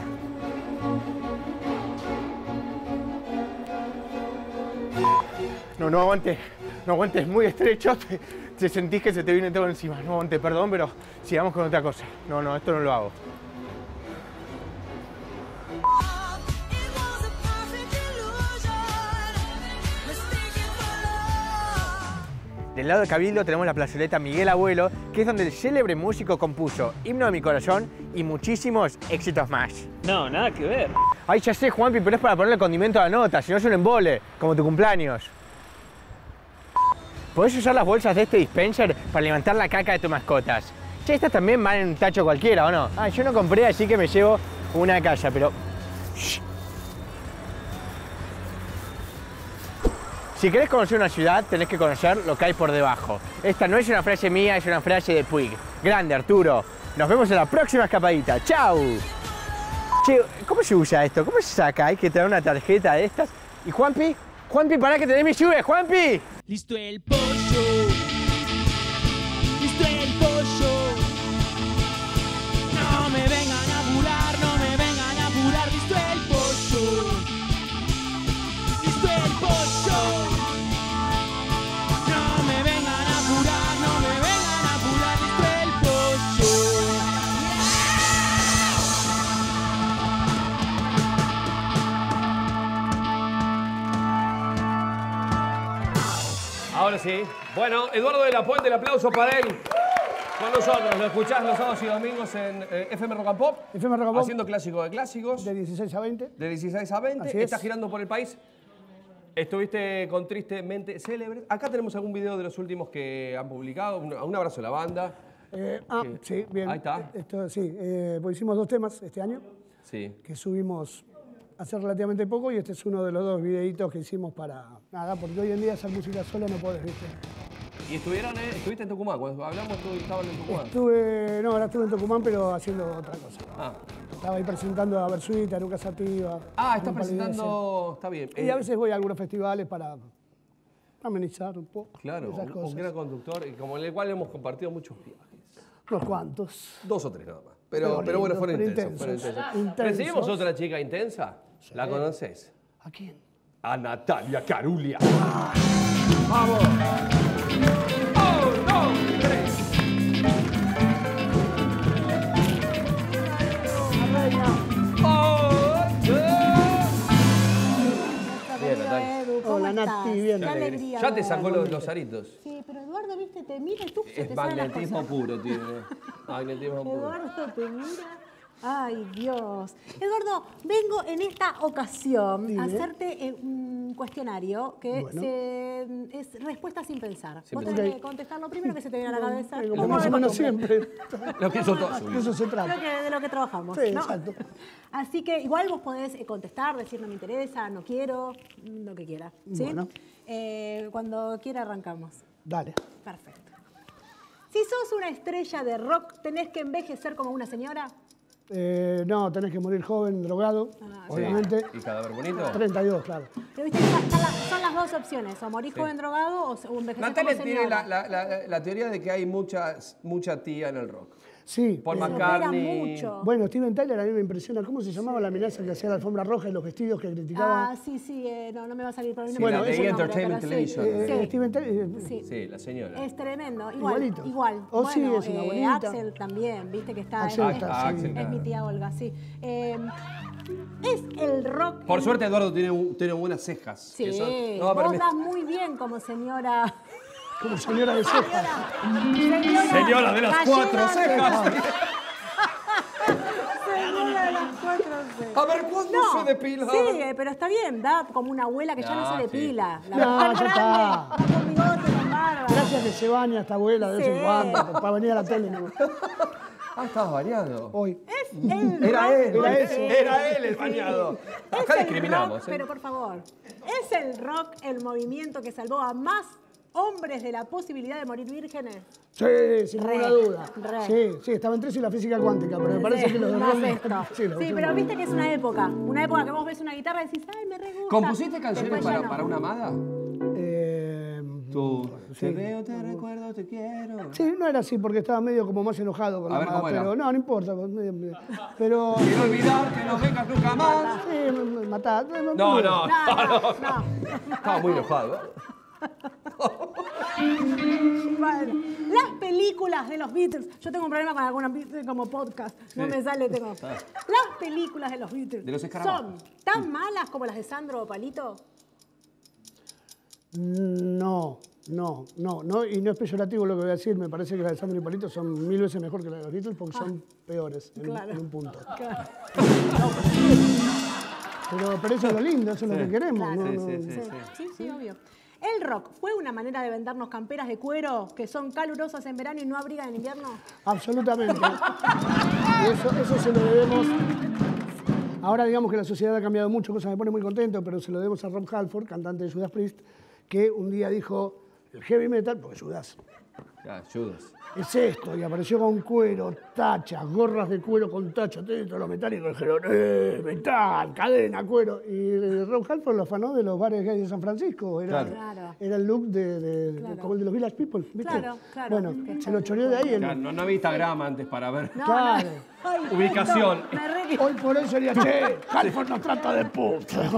No, no aguante, no aguante, es muy estrecho, te, te sentís que se te viene todo encima. No aguante, perdón, pero sigamos con otra cosa. No, no, esto no lo hago. Del lado de Cabildo tenemos la plazoleta Miguel Abuelo, que es donde el célebre músico compuso Himno de mi corazón y muchísimos éxitos más. No, nada que ver. Ay, ya sé, Juanpi, pero es para ponerle condimento a la nota, si no es un embole, como tu cumpleaños. Podés usar las bolsas de este dispenser para levantar la caca de tus mascotas. Che, estas también van en un tacho cualquiera, ¿o no? Ah, yo no compré, así que me llevo una a casa, pero... Shh. Si querés conocer una ciudad, tenés que conocer lo que hay por debajo. Esta no es una frase mía, es una frase de Puig. Grande, Arturo. Nos vemos en la próxima escapadita. ¡Chau! Che, ¿cómo se usa esto? ¿Cómo se saca? Hay que traer una tarjeta de estas. ¿Y Juanpi? Juanpi, pará que tenés mi lluvia, Juanpi. Listo el pollo. Listo el pollo. No me vengan a apurar, no me vengan a apurar. Listo el pollo. Listo el pollo. No me vengan a apurar, no me vengan a apurar. Listo el pollo. Ahora sí. Bueno, Eduardo de la Puente, el aplauso para él. Con nosotros, lo escuchás los sábados y domingos en eh, F M Rock and Pop. F M Rock and Pop. Haciendo clásicos de clásicos. De dieciséis a veinte. De dieciséis a veinte. Así es. Estás girando por el país. Estuviste con Tristemente Célebres. Acá tenemos algún video de los últimos que han publicado. Un, un abrazo a la banda. Eh, ah, ¿Qué? sí, bien. Ahí está. Esto, sí, eh, pues hicimos dos temas este año Sí. que subimos hace relativamente poco y este es uno de los dos videitos que hicimos para nada, porque hoy en día hacer música sola no podés, ¿viste? Y estuvieron, eh, estuviste en Tucumán. Cuando hablamos, tú estaban en Tucumán. Estuve, no, ahora estuve en Tucumán, pero haciendo otra cosa. Ah, Estaba ahí presentando a Versuita, a Lucas Sativa. ah estás Con Palideces. presentando. Está bien. Y a veces voy a algunos festivales para amenizar un poco. Claro, esas un, un cosas. gran conductor, y como el cual hemos compartido muchos viajes. Unos cuantos. Dos o tres nada más. Pero, Pero pero bueno, lindos, fueron pero intensos. Fueron intensos. intensos. Intensos. Recibimos otra chica intensa. ¿La conoces? ¿A quién? A Natalia Carulia. ¡Vamos! ¡Un, dos, tres! ¡Oh, Bien, Natalia. Edu, ¿cómo Hola, estás? Nati, bien. Qué alegría. Ya te sacó verlo. los, los aritos. Sí, pero Eduardo, viste, te mira y tú se Es te salen las magnetismo cosas. puro, tiene. Magnetismo puro. Eduardo te mira. Ay, Dios. Eduardo, vengo en esta ocasión Dime. a hacerte eh, un cuestionario que Bueno. se- es respuesta sin pensar. Sin Vos pensar. tenés que contestar lo primero que se te viene a la cabeza. Como como más de o menos costumbre. siempre. Lo que hizo toda su De vida. eso se trata. Creo que de lo que trabajamos. Sí, ¿no? exacto. Así que igual vos podés eh, contestar, decir no me interesa, no quiero, mm, lo que quieras. ¿sí? Bueno. Eh, cuando quiera arrancamos. Dale. Perfecto. Si sos una estrella de rock, ¿tenés que envejecer como una señora? Eh, no, tenés que morir joven, drogado, Ah, Sí. obviamente. ¿Y cadáver bonito? treinta y dos, claro. Pero viste que están las- son las dos opciones, o morir joven drogado o, o envejecer Natalia como tiene señora. la, la- la- la teoría de que hay mucha, mucha tía en el rock. Sí. Paul eh, McCartney. mucho. Bueno, Steven Tyler a mí me impresiona. ¿Cómo se llamaba la amenaza que hacía la alfombra roja y los vestidos que criticaba? Ah, sí, sí, eh, no, no me va a salir por ahí. Sí, no me la acuerdo de ese nombre, Entertainment pero sí. Television. Eh, Sí. Steven Tyler. eh, Sí. Sí, la señora. Es tremendo, igual, Igualito. igual. Oh, sí, bueno, es una eh, bonita. Axel también, viste que está, Axel es, está, es- sí. Axel, es claro. mi tía Olga, sí. Eh, es el rock. Por el- suerte Eduardo tiene, un- tiene buenas cejas. Sí, que son- no, pero vos me- das muy bien como señora. Como señora de cejas. Señora, Señora de las cuatro gallega. cejas. Señora de las cuatro cejas. A ver, ¿cuándo No, se depila? sí, eh, pero está bien, da como una abuela que ya no No, se sí. depila. La No, mujer ya grande, está. va con bigote, con barba. Gracias que se baña esta abuela de vez en Sí. cuando para venir a la tele. ¿no? Ah, estabas bañado. Hoy. Es el Era rock. él, Era sí, ese. era él el bañado. Es Acá el discriminamos, rock, ¿eh? pero por favor, es el rock el movimiento que salvó a más hombres de la posibilidad de morir vírgenes. Sí, sin Re, ninguna duda. re. Sí, sí, estaba en tres y la física cuántica, pero me parece que los de Más rock- esto. Sí, los Sí, de pero rock. viste que es una época, una época que vos ves una guitarra y decís, ay, me re gusta. ¿Compusiste canciones Después ya para, no. para una amada? Eh, Tú. Sí. Te veo, te recuerdo, te quiero. sí, no era así porque estaba medio como más enojado con A la ver, amada, ¿cómo era? pero no, no importa. pues, medio- medio- Pero Quiero olvidarte, no vengas nunca más. sí, me, me matá. No, no, No, no, no. Estaba muy enojado. Bueno, las películas de los Beatles. Yo tengo un problema con algunas Beatles como podcast. No Sí. me sale, tengo. Las películas de los Beatles De los escarabajos. son tan malas como las de Sandro o Palito. No, no, no, no, y no es peyorativo lo que voy a decir, me parece que las de Sandro y Palito son mil veces mejor que las de los Beatles porque son peores en, claro. en un punto. Claro. Pero, pero eso es lo lindo, eso es lo que queremos. Claro. ¿no? Sí, No- sí, sí. Sí, sí, sí, obvio. ¿El rock fue una manera de vendernos camperas de cuero que son calurosas en verano y no abrigan en invierno? Absolutamente. Y eso, eso se lo debemos. Ahora digamos que la sociedad ha cambiado mucho, cosa que me pone muy contento, pero se lo debemos a Rob Halford, cantante de Judas Priest, que un día dijo, el heavy metal, porque Judas Ya, Judas. es esto, y apareció con cuero, tachas, gorras de cuero con tachas, todo lo metálico, y dijeron, ¡eh, metal, cadena, cuero! Y Rob Halford lo afanó de los bares gays de San Francisco, era, Claro. era el look de, de- Claro. como el de los Village People, ¿viste? Claro, claro. Bueno, Que se lo choreó de ahí. el- Ya, no, no había Instagram antes para ver. No, Claro. no. Ay, Ubicación. no, me re- Hoy por hoy sería, che, Halford nos trata de puta. Claro,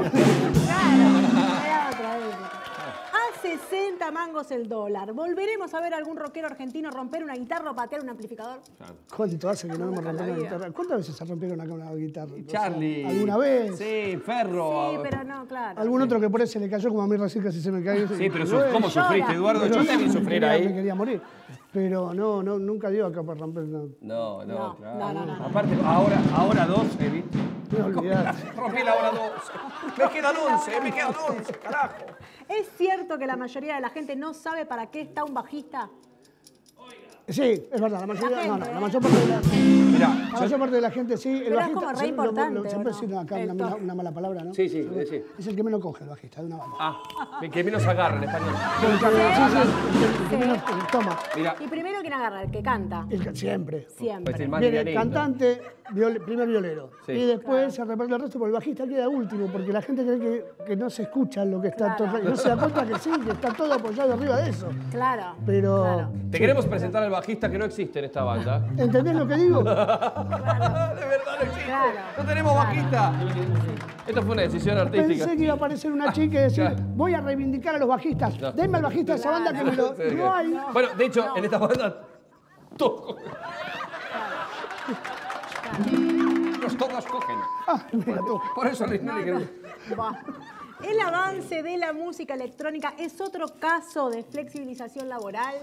era otra época. A sesenta mangos el dólar. ¿Volveremos a ver a algún rockero argentino romper una guitarra o patear un amplificador? ¿Cuánto hace que no hemos rompido una guitarra? ¿Cuántas veces se rompieron acá una guitarra? O sea, Charlie. ¿Alguna vez? Sí, Ferro. Sí, pero no, claro. ¿Algún otro que por ahí se le cayó como a mí recién casi se me cayó? Sí, pero su- Bueno, ¿cómo llora. sufriste, Eduardo? pero Yo también me sufrí quería- Me ahí. quería morir. Pero no, no, nunca dio acá para romper una... No, no, No, claro. no, no, no. Aparte, ahora, ahora dos, Evi. No olvidate. Rompí la hora dos. Me quedan once, me quedan once, carajo. ¿Es cierto que la mayoría de la gente no sabe para qué está un bajista? Sí, es verdad, la mayoría, La no, no, gente, la ¿eh? mayor parte de la, Mirá, la mayor parte de la gente sí. El Pero es bajista, como re sí, lo- lo- importante, siempre ¿o no? decir acá una, El mala- toque. una mala palabra, ¿no? Sí, sí, decí. Es el que menos coge el bajista de una banda. Ah, que menos agarra en español. Sí, sí, sí, el que menos toma. Mira, Y primero, ¿quién agarra? El que canta. El que- siempre. Siempre. pues el más Viene livianito. cantante, viol- primer violero. Sí. Y después se reparte el resto, porque el bajista queda último, porque la gente cree que, que no se escucha lo que está Claro. todo. Y no se da cuenta que sí, que está todo apoyado arriba de eso. Claro. Pero. Claro. Te queremos presentar al bajista que no existe en esta banda. ¿Entendés lo que digo? De verdad no existe. Claro. No tenemos Claro. bajista. Esto fue una decisión artística. Pensé que iba a aparecer una chica y decir, claro. voy a reivindicar a los bajistas. No. Denme al bajista de esa banda que me lo. Sí, No hay. Bueno, de hecho, en esta banda todos Los todos cogen. Ah, mira tú. Por eso le, No, le- no. Buah. El avance de la música electrónica es otro caso de flexibilización laboral.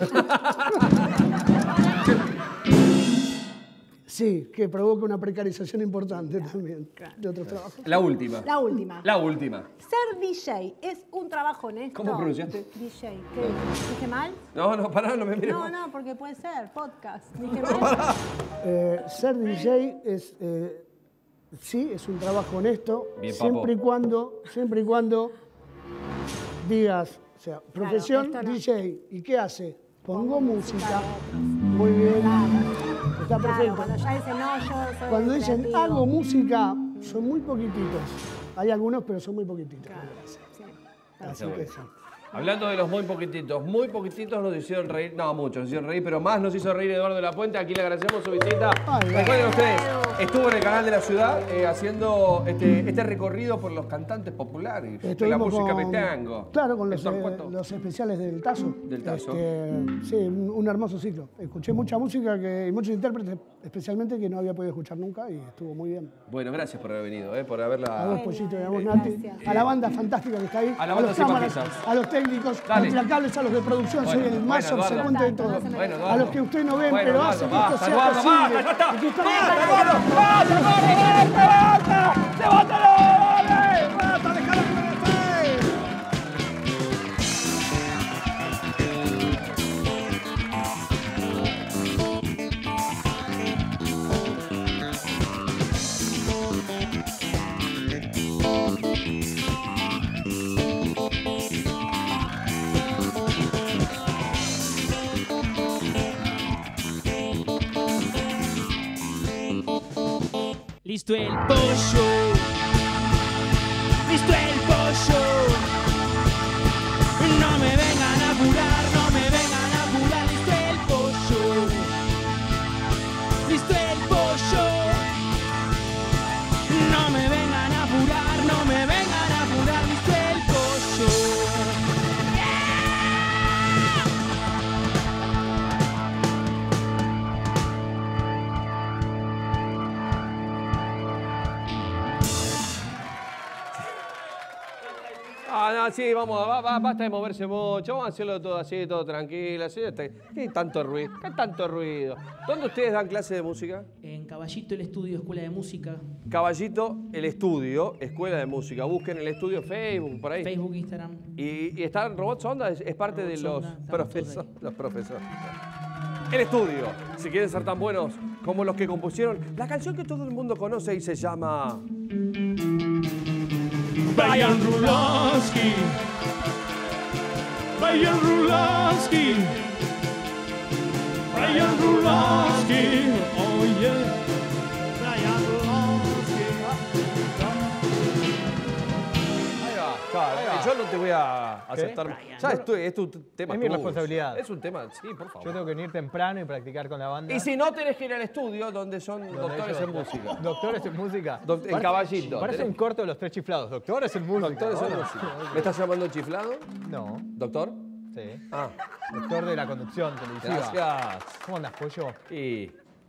Sí, que provoca una precarización importante también de otros trabajos. La última. La última. La última. Ser D J es un trabajo honesto. ¿Cómo pronunciaste? D J. ¿Qué? ¿Dije mal? No, no, pará, no me mires. No, no, porque puede ser podcast. ¿Dije mal? Eh, ser D J es, eh, sí, es un trabajo honesto, Bien, siempre y papo. cuando, siempre y cuando digas, o sea, profesión esto no. D J, ¿y qué hace? Pongo música. Muy bien, está Claro, perfecto. cuando ya dicen no, yo soy Cuando dicen creativo. hago música, son muy poquititos. Hay algunos, pero son muy poquititos. Sí. Así que sí. Hablando de los muy poquititos, muy poquititos nos hicieron reír, no muchos nos hicieron reír, pero más nos hizo reír Eduardo de la Puente. Aquí le agradecemos su visita. Ay, Recuerden ustedes, estuvo en el canal de la ciudad eh, haciendo este, este recorrido por los cantantes populares de la Estuvimos música con- metango. Claro, con los, Héctor eh, Cueto. los especiales del Tazo. Del Tazo. Este, sí, un, un hermoso ciclo. Escuché mucha música que, y muchos intérpretes, especialmente, que no había podido escuchar nunca y estuvo muy bien. Bueno, gracias por haber venido, eh, por A haberla... vos, Pollito, y a vos, eh, Nati. gracias. A la banda fantástica que está ahí. A la banda los cámaras, simpatizas. a los técnicos, a Dale. los intracables, a los de producción. Bueno, Soy el bueno, más Eduardo. obsecuente de todos. Bueno, Eduardo. A los que usted no ven, Bueno, pero Eduardo, hacen que basta, esto sea Eduardo, posible. basta, ya está. Y que usted- ¡Basta, Eduardo! ¡Basta, Eduardo! ¡Basta! ¡Basta! ¡Levántalo! ¡Dale! ¡Basta! ¡Dejalo que me Listo el pollo. Listo el pollo. No me vengan a apurar, no me vengan a apurar. Listo el pollo. Listo el pollo. No me vengan a apurar, no me vengan a apurar. Listo el pollo. Ah, no, sí, vamos, va, va, basta de moverse mucho, vamos a hacerlo todo así, todo tranquilo, así, este, ¿qué tanto ruido? ¿Qué tanto ruido? ¿Dónde ustedes dan clase de música? En Caballito el estudio, escuela de música. Caballito, el estudio, escuela de música. Busquen el estudio Facebook, por ahí. Facebook, Instagram. Y, y están Robots Onda, es, es parte Robots de los Onda, estamos profesores. todos ahí. Los profesores. El estudio, si quieren ser tan buenos como los que compusieron la canción que todo el mundo conoce y se llama... Brian Rulansky. Brian Rulansky. Brian Rulansky. Oh yeah. Brian Rulansky. Ahí va, claro, Ahí va. yo no te voy a aceptar. Brian. Ya estoy, es tu tema Es mi tuyo. responsabilidad. Es un tema, sí, por favor. Yo tengo que venir temprano y practicar con la banda. Y si no, tenés que ir al estudio donde son Donde doctores ellos- en música. Doctores en música. Doc- en Parece- Caballito. Parece Tenés- un corto de los tres chiflados. Doctores en música. Doctores en Hola. música. ¿Me estás llamando chiflado? No, ¿Doctor? sí. Ah, Doctor de la conducción televisiva. gracias. ¿Cómo andas, pollo? Y...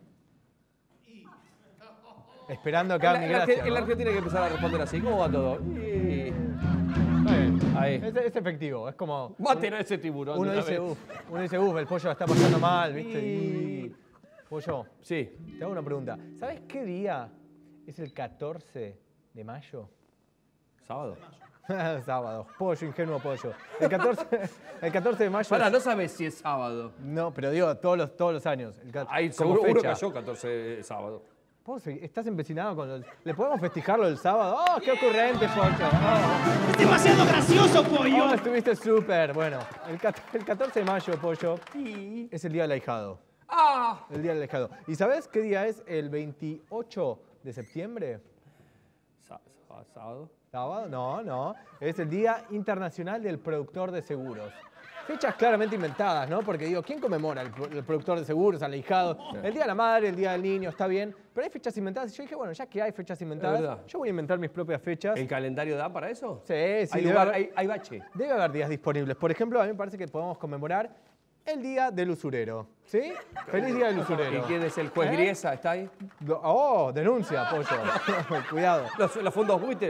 Esperando En acá la, mi en la gracia. Arge- en la ¿no? Argentina hay que empezar a responder así. ¿Cómo va todo? Y... Está bien. Ahí. Es, es efectivo, es como. Maten a ese tiburón. Uno de una dice, vez. uff, uno dice, uff, el pollo la está pasando mal, ¿viste? Y... Pollo, Sí. te hago una pregunta. ¿Sabes qué día es el catorce de mayo? ¿Sábado? Sábado. Pollo, ingenuo pollo. El catorce, el catorce de mayo. Pará, es- no sabes si es sábado. No, pero digo, todos los, todos los años. El cat- Ahí como seguro uno fecha. cayó catorce de sábado. ¿Vos estás empecinado con los... ¿Le podemos festejarlo el sábado? ¡Oh, qué ocurrente, pollo! Oh, Es demasiado gracioso, pollo. oh, estuviste súper. Bueno, el, cat- el catorce de mayo, pollo, es el día del ahijado. ¡Ah! El día del ahijado. ¿Y sabes qué día es el veintiocho de septiembre? Sá- sá- ¿Sábado? ¿Sábado? No, no. Es el Día Internacional del Productor de Seguros. Fechas claramente inventadas, ¿no? Porque digo, ¿quién conmemora el, pro- el productor de seguros, al ahijado? El Día de la Madre, el Día del Niño, está bien. Pero hay fechas inventadas. Y yo dije, bueno, ya que hay fechas inventadas, verdad. yo voy a inventar mis propias fechas. ¿El calendario da para eso? Sí, sí. Hay, debe, lugar, haber, hay, hay bache. debe haber días disponibles. Por ejemplo, a mí me parece que podemos conmemorar el Día del Usurero. ¿Sí? Feliz Día del Usurero. ¿Y quién es el juez ¿Eh? Griesa? ¿Está ahí? Do- Oh, denuncia, pollo. Cuidado. Los, los fondos buitres.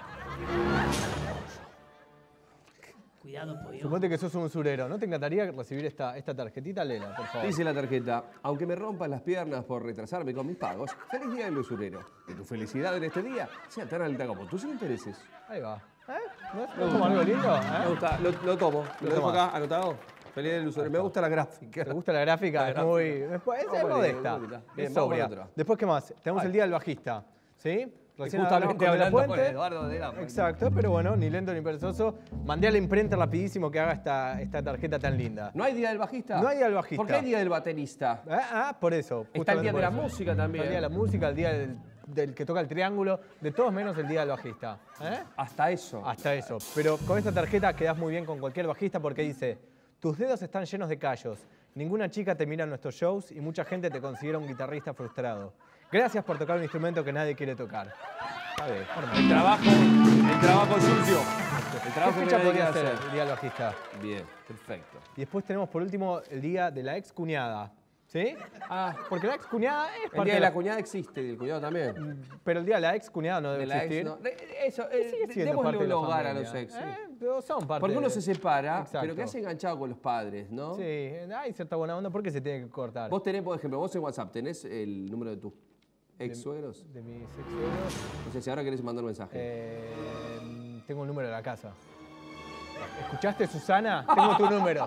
Cuidado, pollo. Suponte que sos un usurero. ¿No te encantaría recibir esta, esta tarjetita, Lela, por favor? Dice la tarjeta, aunque me rompan las piernas por retrasarme con mis pagos, feliz día del usurero. Que tu felicidad en este día sea tan alta como tus intereses. Ahí va. ¿Eh? ¿No es, no es como algo lindo? Me ¿Eh? gusta, lo, lo tomo. Lo, Lo dejo tomás. acá anotado. Feliz día del usurero. Me gusta la gráfica. ¿Te gusta la gráfica? La Es gráfica. muy... Es, es, Vamos es con el- modesta. bonita. Bien, Es vamos con sobria. otra. Después, ¿qué más? Tenemos Ay. el Día del Bajista. ¿Sí? Recién Justamente hablamos con De la hablando con Puente. Eduardo de la Puente. Exacto, pero bueno, ni lento ni perezoso. Mandé a la imprenta rapidísimo que haga esta, esta tarjeta tan linda. ¿No hay día del bajista? No hay día del bajista. ¿Por qué hay día del baterista? Ah, ah, por eso. Está el justamente día por de la eso. música también. Está el día de la música, el día del del que toca el triángulo, de todos menos el día del bajista. ¿Eh? Hasta eso. Hasta eso. Pero con esta tarjeta quedás muy bien con cualquier bajista porque dice, tus dedos están llenos de callos, ninguna chica te mira en nuestros shows y mucha gente te considera un guitarrista frustrado. Gracias por tocar un instrumento que nadie quiere tocar. Está bien, El trabajo, el trabajo sucio. El ¿Qué trabajo que fecha nadie podría quiere ser hacer. el día del bajista? Bien, perfecto. Y después tenemos por último el día de la ex cuñada. ¿Sí? Ah, Porque la ex cuñada es el parte día de de la cuñada existe, y el cuñado también. Pero el día de la ex cuñada no debe De la ex, existir. no. De- Eso, eh, Sigue siendo démosle parte de un la hogar a familia. los ex. sí. Eh, pero son parte Porque uno de- se separa, Exacto. pero queda enganchado con los padres, ¿no? Sí, hay cierta buena onda porque se tiene que cortar. Vos tenés, por ejemplo, vos en WhatsApp, ¿tenés el número de tus ex suegros? De mis ex suegros, No sé si ahora querés mandar un mensaje. eh, tengo un número de la casa. ¿Escuchaste, Susana? Tengo tu número.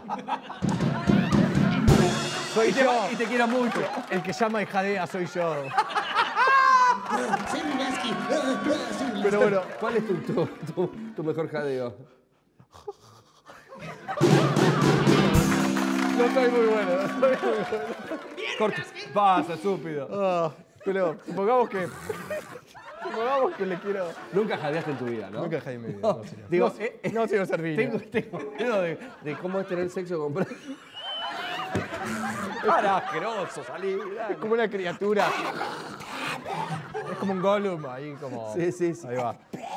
Soy y, te, yo. y te quiero mucho. El que llama y jadea soy yo. Pero bueno, ¿Cuál es tu, tu, tu- tu mejor jadeo? no soy muy bueno. No soy muy bueno. Corto. Pasa, estúpido. Ah, pero supongamos que. Supongamos que le quiero. Nunca jadeaste en tu vida, ¿no? Nunca jadeé en mi vida. No, señor. Digo, no, eh, eh, no, señor Servini. Tengo, tengo miedo de, de cómo es tener sexo con... Para, asqueroso, salí. Es como una criatura. Es como un Gollum ahí, como. Sí, sí, sí. Ahí va.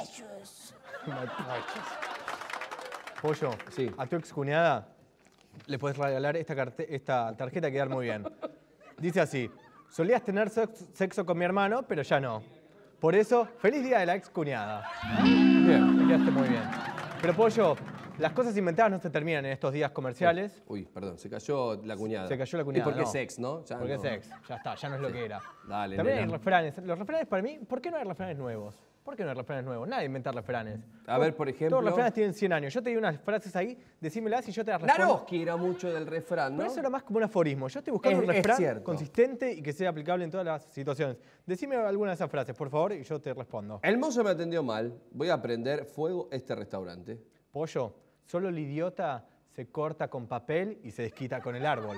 Pollo, Sí. a tu excuñada le puedes regalar esta, carte- esta tarjeta que quedar muy bien. Dice así: solías tener sex- sexo con mi hermano, pero ya no. Por eso, feliz día de la excuñada. Bien. Me quedaste muy bien. Pero Pollo, las cosas inventadas no se terminan en estos días comerciales. Uy, perdón, se cayó la cuñada. Se cayó la cuñada. ¿Y por qué no. sex, no? Ya Porque no. es sex, ya está, ya no es lo que era. Dale, También nena. hay refranes. Los refranes para mí, ¿por qué no hay refranes nuevos? ¿Por qué no hay refranes nuevos? Nadie inventa refranes. A ver, por ejemplo. Todos los refranes tienen cien años. Yo te di unas frases ahí, decímelas y yo te las respondo. Naroski era mucho del refrán, ¿no? Pero eso era más como un aforismo. Yo estoy buscando Es- un es refrán cierto. consistente y que sea aplicable en todas las situaciones. Decime alguna de esas frases, por favor, y yo te respondo. El mozo me atendió mal. Voy a prender fuego este restaurante. Pollo, solo el idiota se corta con papel y se desquita con el árbol.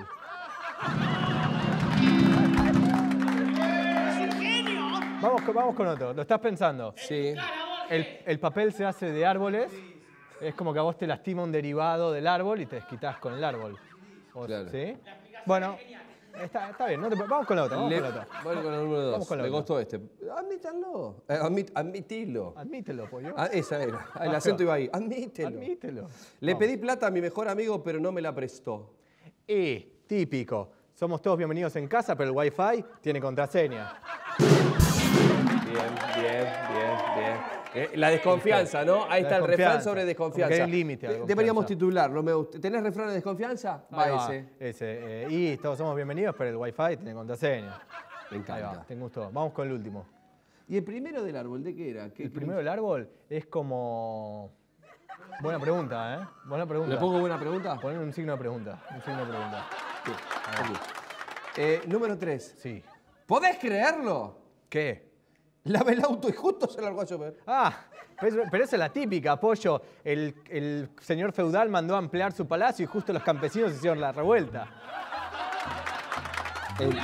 Vamos, con- vamos con otro. ¿Lo estás pensando? Sí. El, el papel se hace de árboles. Es como que a vos te lastima un derivado del árbol y te desquitas con el árbol. O- Claro. ¿Sí? Bueno, está, está bien. no te- vamos con la otra. Vamos Le- con la otra. Bueno, con el número dos. Vamos con la Me otra. gustó este. Admítanlo. Eh, admit- admitilo. Admítelo, pollo. Ah, esa era. Ah, el acento iba ahí. Admítelo. Admítelo. Le Vamos. pedí plata a mi mejor amigo, pero no me la prestó. Y, típico. Somos todos bienvenidos en casa, pero el wifi tiene contraseña. Bien, bien, bien, bien. Eh, la desconfianza, ¿no? Ahí La está el refrán desconfianza. sobre Como desconfianza. que hay un límite a la Eh, confianza. Deberíamos titularlo. Me gusta. ¿Tenés refrán de desconfianza? Va Ahí va, ese. ese. eh, y todos somos bienvenidos, pero el wifi tiene contraseña. Me Ahí va, encanta. te gustó. Vamos con el último. ¿Y el primero del árbol de qué era? ¿Qué- El qué- primero del árbol es como... Buena pregunta, ¿eh? Buena pregunta. ¿Le pongo buena pregunta? Poner un signo de pregunta. Un signo de pregunta. Sí, aquí. Eh, número tres. Sí. ¿Podés creerlo? ¿Qué? Lave el auto y justo se largó a llover. Ah, pero, pero esa es la típica, Pollo. El, el señor feudal mandó a ampliar su palacio y justo los campesinos hicieron la revuelta. El-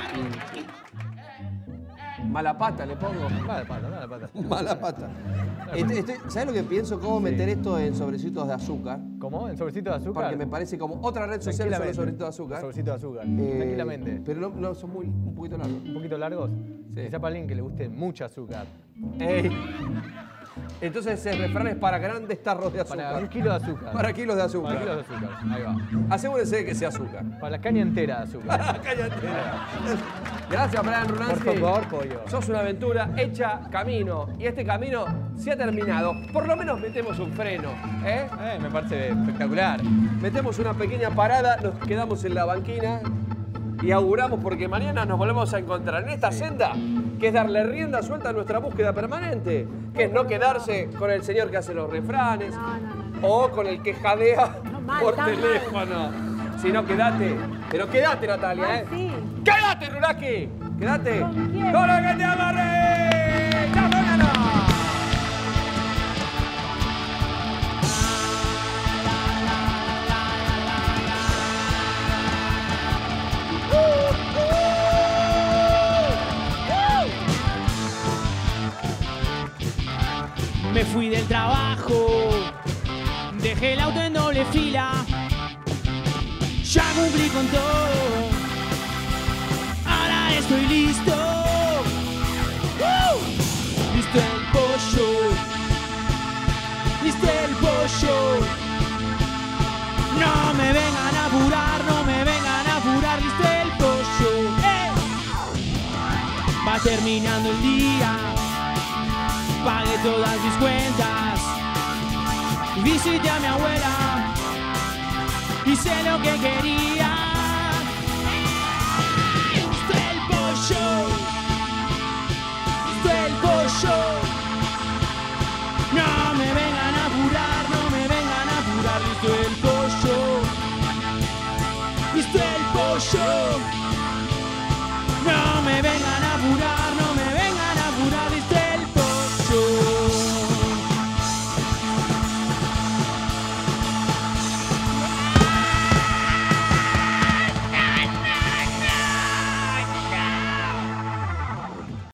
Mala pata le pongo. Mala pata, mala pata. Mala pata. Este- este- ¿Sabes lo que pienso? ¿Cómo meter esto en sobrecitos de azúcar? ¿Cómo? ¿En sobrecito de azúcar? Porque me parece como otra red social sobre Tranquilamente. sobrecitos de azúcar. Sobrecito de azúcar. Eh, Tranquilamente. Pero no, no, son muy, un poquito largos. Un poquito largos. Sí. Quizá para alguien que le guste mucho azúcar. Ey. Entonces el refrán es para grandes tarros de azúcar. Para un kilo de azúcar. Para kilos de azúcar. Para kilos de azúcar. Ahí va. Asegúrense de que sea azúcar. Para la caña entera de azúcar. Cállate. Gracias, Brian Runansky. Por favor, pollo. Sos una aventura hecha camino. Y este camino se ha terminado. Por lo menos metemos un freno. ¿eh? Eh, me parece espectacular. Metemos una pequeña parada, nos quedamos en la banquina y auguramos porque mañana nos volvemos a encontrar en esta senda, que es darle rienda suelta a nuestra búsqueda permanente, que es no quedarse con el señor que hace los refranes No, no, no. o con el que jadea No, mal, por está mal. teléfono. Sino quédate, pero quédate, Natalia, Ah, ¿eh? sí. ¡Quédate, Ruraki! ¡Quédate! ¿Con quién? ¡Con la que te amarré! ¡Ya mañana! Me fui del trabajo, dejé el auto en doble fila. Ya cumplí con todo, ahora estoy listo. ¡Uh! Listo el pollo, listo el pollo. No me vengan a apurar, no me vengan a apurar, listo el pollo. ¡Eh! Va terminando el día, pagué todas mis cuentas, visité a mi abuela, hice lo que quería.